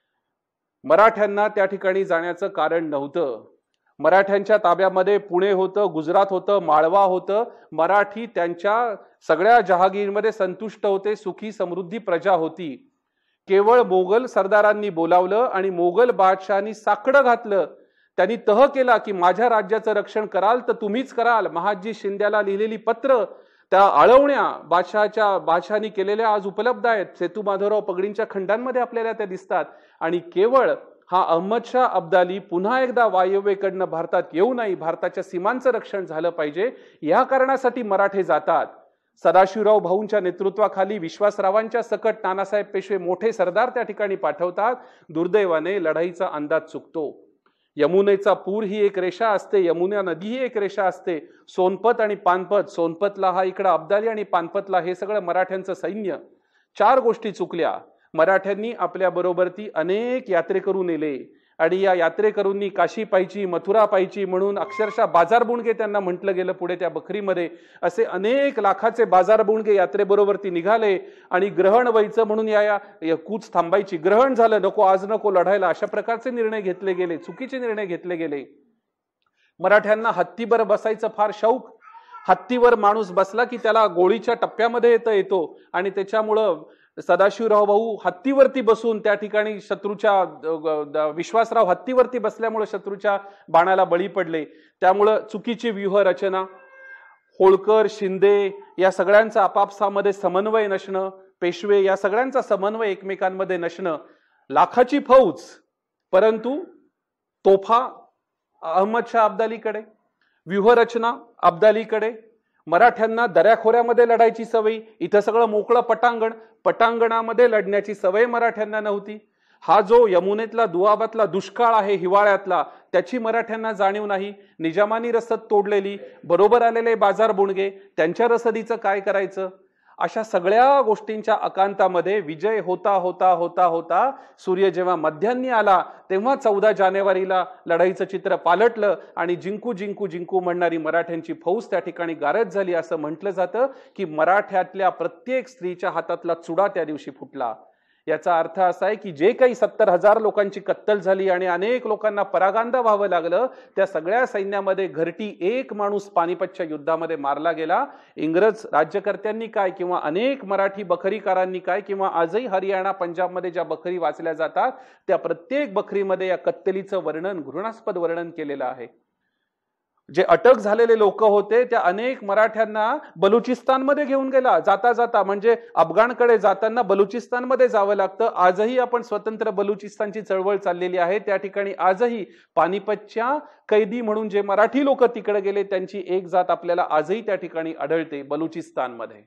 मराठ्यांना त्या ठिकाणी जाण्याचं कारण नव्हतं. मराठ्यांच्या ताब्यामध्ये पुणे होतं, गुजरात होतं, माळवा होतं. मराठी त्यांच्या सगळ्या जहागीरमध्ये संतुष्ट होते, सुखी समृद्धी प्रजा होती. केवळ मोगल सरदारांनी बोलावलं आणि मोगल बादशहानी साकडं घातलं. त्यांनी तह केला की माझ्या राज्याचं रक्षण कराल तर तुम्हीच कराल. महादजी शिंद्याला लिहिलेली पत्र, त्या आळवण्या बादशहानी केलेल्या आज उपलब्ध आहेत. सेतू माधवराव पगडींच्या खंडांमध्ये आपल्याला त्या दिसतात. आणि केवळ हा अहमद शाह अब्दाली पुन्हा एकदा वायव्येकडनं भारतात येऊ नये, भारताच्या सीमांचं रक्षण झालं पाहिजे, या कारणासाठी मराठे जातात. सदाशिवराव भाऊंच्या नेतृत्वाखाली विश्वासरावांच्या सकट नानासाहेब पेशवे मोठे सरदार त्या ठिकाणी पाठवतात. दुर्दैवाने लढाईचा अंदाज चुकतो. यमुनेचा पूर ही एक रेषा असते, यमुना नदी ही एक रेषा असते. सोनपत आणि पानपत, सोनपतला हा इकडं अब्दाली आणि पानपतला हे सगळं मराठ्यांचं सैन्य. 4 गोष्टी चुकल्या. मराठ्यांनी आपल्या बरोबर ती अनेक यात्रेकरू नेले आणि या यात्रेकरूंनी काशी पाहिची, मथुरा पाहिची म्हणून अक्षरशः बाजार बुणगे त्यांना म्हटलं गेलं पुढे त्या बखरीमध्ये. असे अनेक लाखाचे बाजार बुणगे यात्रेबरोबर ती निघाले आणि ग्रहण व्हायचं म्हणून या कूच थांबायची. ग्रहण झालं, नको आज नको लढायला, अशा प्रकारचे निर्णय घेतले गेले, चुकीचे निर्णय घेतले गेले. मराठ्यांना हत्तीवर बसायचं फार शौक. हत्तीवर माणूस बसला की त्याला गोळीच्या टप्प्यामध्ये येतो आणि त्याच्यामुळं सदाशिवराव भाऊ हत्तीवरती बसून त्या ठिकाणी शत्रूच्या, विश्वासराव हत्तीवरती बसल्यामुळे शत्रूच्या बाणाला बळी पडले. त्यामुळं चुकीची व्यूह रचना, होळकर, शिंदे या सगळ्यांचा आपापसामध्ये समन्वय नसणं, पेशवे या सगळ्यांचा समन्वय एकमेकांमध्ये नसणं, लाखाची फौज परंतु तोफा अहमद शाह अब्दालीकडे, व्यूहरचना अब्दालीकडे. मराठ्यांना दऱ्याखोऱ्यामध्ये लढायची सवय, इथं सगळं मोकळं पटांगणामध्ये लढण्याची सवय मराठ्यांना नव्हती. हा जो यमुनेतला दुआबातला दुष्काळ आहे हिवाळ्यातला, त्याची मराठ्यांना जाणीव नाही. निजामानी रसद तोडलेली, बरोबर आलेले बाजार बुणगे, त्यांच्या रसदीचं काय करायचं, अशा सगळ्या गोष्टींच्या अकांतामध्ये विजय होता होता होता होता सूर्य जेव्हा मध्यान्नी आला तेव्हा 14 जानेवारीला लढाईचं चित्र पालटलं आणि जिंकू जिंकू जिंकू म्हणणारी मराठ्यांची फौज त्या ठिकाणी गारद झाली. असं म्हटलं जातं की मराठ्यातल्या प्रत्येक स्त्रीच्या हातातला चुडा त्या दिवशी फुटला. याचा अर्थ असा आहे की जे काही 70,000 लोकांची कत्तल झाली आणि अनेक लोकांना परागांदा व्हावं लागलं, त्या सगळ्या सैन्यामध्ये घरटी एक माणूस पानिपतच्या युद्धामध्ये मारला गेला. इंग्रज राज्यकर्त्यांनी काय किंवा अनेक मराठी बखरीकारांनी काय किंवा आजही हरियाणा पंजाबमध्ये ज्या बखरी वाचल्या जातात त्या प्रत्येक बखरीमध्ये या कत्तलीचं वर्णन, घृणास्पद वर्णन केलेलं आहे. जे अटक झालेले लोक होते त्या अनेक मराठ्यांना बलुचिस्तानमध्ये घेऊन गेला. जाता जाता म्हणजे अफगाणकडे जाताना बलुचिस्तानमध्ये जावं लागतं. आजही आपण स्वतंत्र बलुचिस्तानची चळवळ चाललेली आहे. त्या ठिकाणी आजही पानिपतच्या कैदी म्हणून जे मराठी लोक तिकडे गेले त्यांची एक जात आपल्याला आजही त्या ठिकाणी आढळते बलुचिस्तानमध्ये.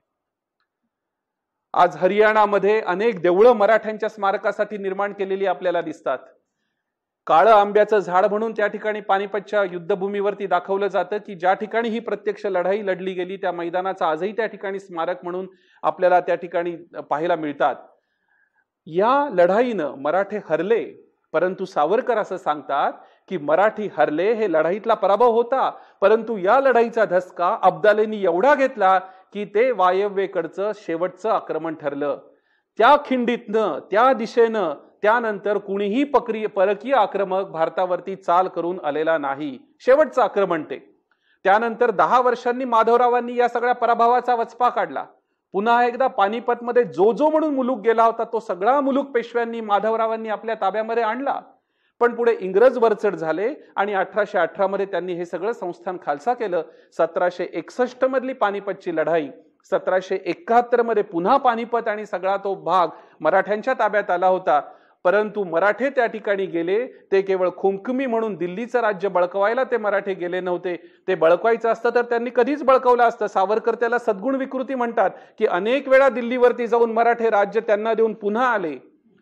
आज हरियाणामध्ये अनेक देवळं मराठ्यांच्या स्मारकासाठी निर्माण केलेली आपल्याला दिसतात. काळं आंब्याचं झाड म्हणून त्या ठिकाणी पानिपतच्या युद्धभूमीवरती दाखवलं जातं की ज्या ठिकाणी ही प्रत्यक्ष लढाई लढली गेली त्या मैदानाचं आजही त्या ठिकाणी स्मारक म्हणून आपल्याला त्या ठिकाणी पाहायला मिळतात. या लढाईनं मराठे हरले, परंतु सावरकर असं सांगतात की मराठी हरले, हे लढाईतला पराभव होता, परंतु या लढाईचा धसका अब्दालींनी एवढा घेतला की ते वायव्येकडचं शेवटचं आक्रमण ठरलं. त्या खिंडीतनं, त्या दिशेनं त्यानंतर कुणीही परकीय आक्रमक भारतावरती चाल करून आलेला नाही. शेवटचं आक्रमण ते. त्यानंतर 10 वर्षांनी माधवरावांनी या सगळ्या पराभवाचा वचपा काढला. पुन्हा एकदा पानिपतमध्ये जो म्हणून मुलूक गेला होता तो सगळा मुलूक पेशव्यांनी, माधवरावांनी आपल्या ताब्यामध्ये आणला. पण पुढे इंग्रज वरचढ झाले आणि 1818 मध्ये त्यांनी हे सगळं संस्थान खालसा केलं. 1761 मधली पानिपतची लढाई, 1771 मध्ये पुन्हा पानिपत आणि सगळा तो भाग मराठ्यांच्या ताब्यात आला होता. परंतु मराठे त्या ठिकाणी गेले ते केवळ खुमखुमी म्हणून दिल्लीचं राज्य बळकवायला ते मराठे गेले नव्हते. ते बळकवायचं असतं तर त्यांनी कधीच बळकवलं असतं. सावरकर त्याला सद्गुण विकृती म्हणतात की अनेक वेळा दिल्लीवरती जाऊन मराठे राज्य त्यांना देऊन पुन्हा आले.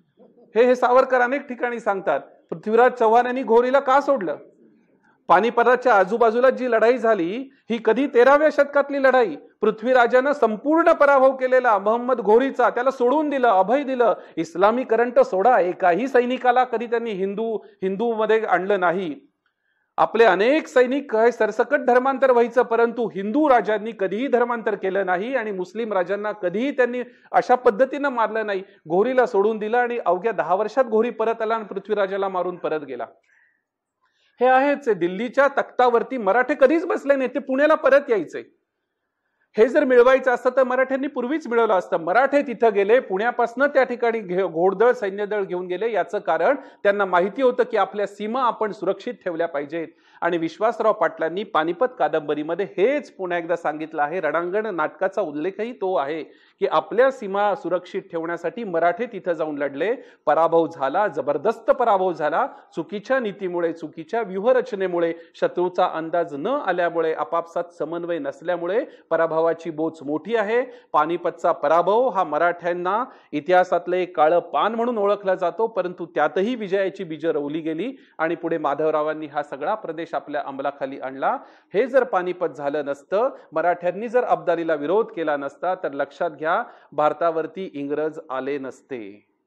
हे सावरकर अनेक ठिकाणी सांगतात. पृथ्वीराज चव्हाण यांनी घोरीला का सोडलं? पानिपताच्या आजूबाजूला जी लढाई झाली ही कधी 13व्या शतकातली लढाई. पृथ्वीराजानं संपूर्ण पराभव केलेला मोहम्मद घोरीचा त्याला सोडून दिलं, अभय दिलं. इस्लामीकरण तर सोडा, एकाही सैनिकाला कधी त्यांनी हिंदू मध्ये आणलं नाही. आपले अनेक सैनिक सरसकट धर्मांतर व्हायचं, परंतु हिंदू राजांनी कधीही धर्मांतर केलं नाही आणि मुस्लिम राजांना कधीही त्यांनी अशा पद्धतीनं मारलं नाही. घोरीला सोडून दिलं आणि अवघ्या 10 वर्षात घोरी परत आला आणि पृथ्वीराजाला मारून परत गेला. हे आहेच, दिल्लीच्या तख्तावरती मराठे कधीच बसले नाही, ते पुण्याला परत यायचे. हे जर मिळवायचं असतं तर मराठ्यांनी पूर्वीच मिळवलं असतं. मराठे तिथं गेले, पुण्यापासून त्या ठिकाणी घोडदळ सैन्यदळ घेऊन गेले. याचं कारण त्यांना माहिती होतं की आपल्या सीमा आपण सुरक्षित ठेवल्या पाहिजेत. आणि विश्वासराव पाटलांनी पानिपत कादंबरीमध्ये हेच पुन्हा एकदा सांगितलं आहे. रणांगण नाटकाचा उल्लेखही तो आहे की आपल्या सीमा सुरक्षित ठेवण्यासाठी मराठे तिथं जाऊन लढले. पराभव झाला, जबरदस्त पराभव झाला. चुकीच्या नीतीमुळे, चुकीच्या व्यूहरचनेमुळे, शत्रूचा अंदाज न आल्यामुळे, आपापसात समन्वय नसल्यामुळे पराभवाची बोच मोठी आहे. पानिपतचा पराभव हा मराठ्यांना इतिहासातले काळं पान म्हणून ओळखला जातो, परंतु त्यातही विजयाची बीजं रोवली गेली आणि पुढे माधवरावांनी हा सगळा प्रदेश आपल्या अंमलाखाली आणला. हे जर पानिपत झालं नसतं, मराठ्यांनी जर अब्दालीला विरोध केला नसता, तर लक्षात घ्या भारतावरती इंग्रज आले नसते.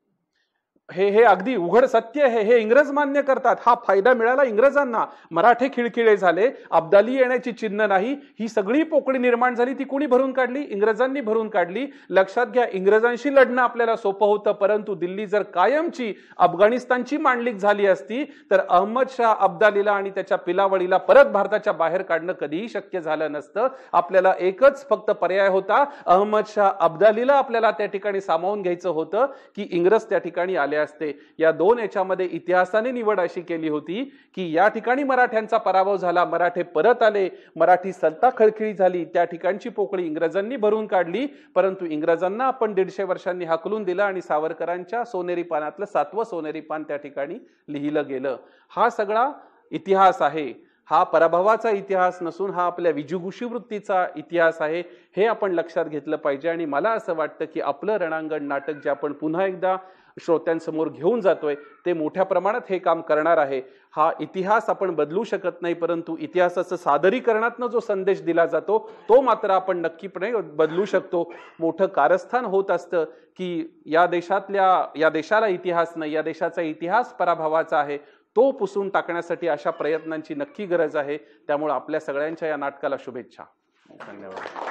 हे अगदी उघड सत्य आहे. हे इंग्रज मान्य करतात. हा फायदा मिळाला इंग्रजांना. मराठे खिळखिळे झाले, अब्दाली येण्याची चिन्ह नाही. ही सगळी पोकळी निर्माण झाली ती कोणी भरून काढली? इंग्रजांनी भरून काढली. लक्षात घ्या, इंग्रजांशी लढणं आपल्याला सोपं होतं, परंतु दिल्ली जर कायमची अफगाणिस्तानची मांडलिक झाली असती तर अहमद शाह अब्दालीला आणि त्याच्या पिलावळीला परत भारताच्या बाहेर काढणं कधीही शक्य झालं नसतं. आपल्याला एकच फक्त पर्याय होता, अहमद शाह अब्दालीला आपल्याला त्या ठिकाणी सामावून घ्यायचं होतं की इंग्रज त्या ठिकाणी आले असते. या दोन याच्यामध्ये इतिहासाने निवड अशी केली होती की या ठिकाणी मराठ्यांचा पराभव झाला, मराठे परत आले, मराठी सत्ता खळखळी झाली, त्या ठिकाणची पोकळी इंग्रजांनी भरून काढली. परंतु इंग्रजांना आपण 150 वर्षांनी हाकलून दिलं आणि सावरकरांच्या सोनेरी पानातलं 7वं सोनेरी पान त्या ठिकाणी लिहिलं गेलं. हा सगळा इतिहास आहे. हा पराभवाचा इतिहास नसून हा आपल्या विजुगुषी वृत्तीचा इतिहास आहे. हे आपण लक्षात घेतलं पाहिजे. आणि मला असं वाटतं की आपलं रणांगण नाटक जे आपण पुन्हा एकदा श्रोत्यांसमोर घेऊन जातोय ते मोठ्या प्रमाणात हे काम करणार आहे. हा इतिहास आपण बदलू शकत नाही, परंतु इतिहासाचं सादरीकरणातनं जो संदेश दिला जातो तो मात्र आपण नक्कीपणे बदलू शकतो. मोठं कारस्थान होत असतं की या देशाला इतिहास नाही, या देशाचा इतिहास पराभवाचा आहे, तो पुसून टाकण्यासाठी अशा प्रयत्नांची नक्की गरज आहे. त्यामुळे आपल्या सगळ्यांच्या या नाटकाला शुभेच्छा. धन्यवाद.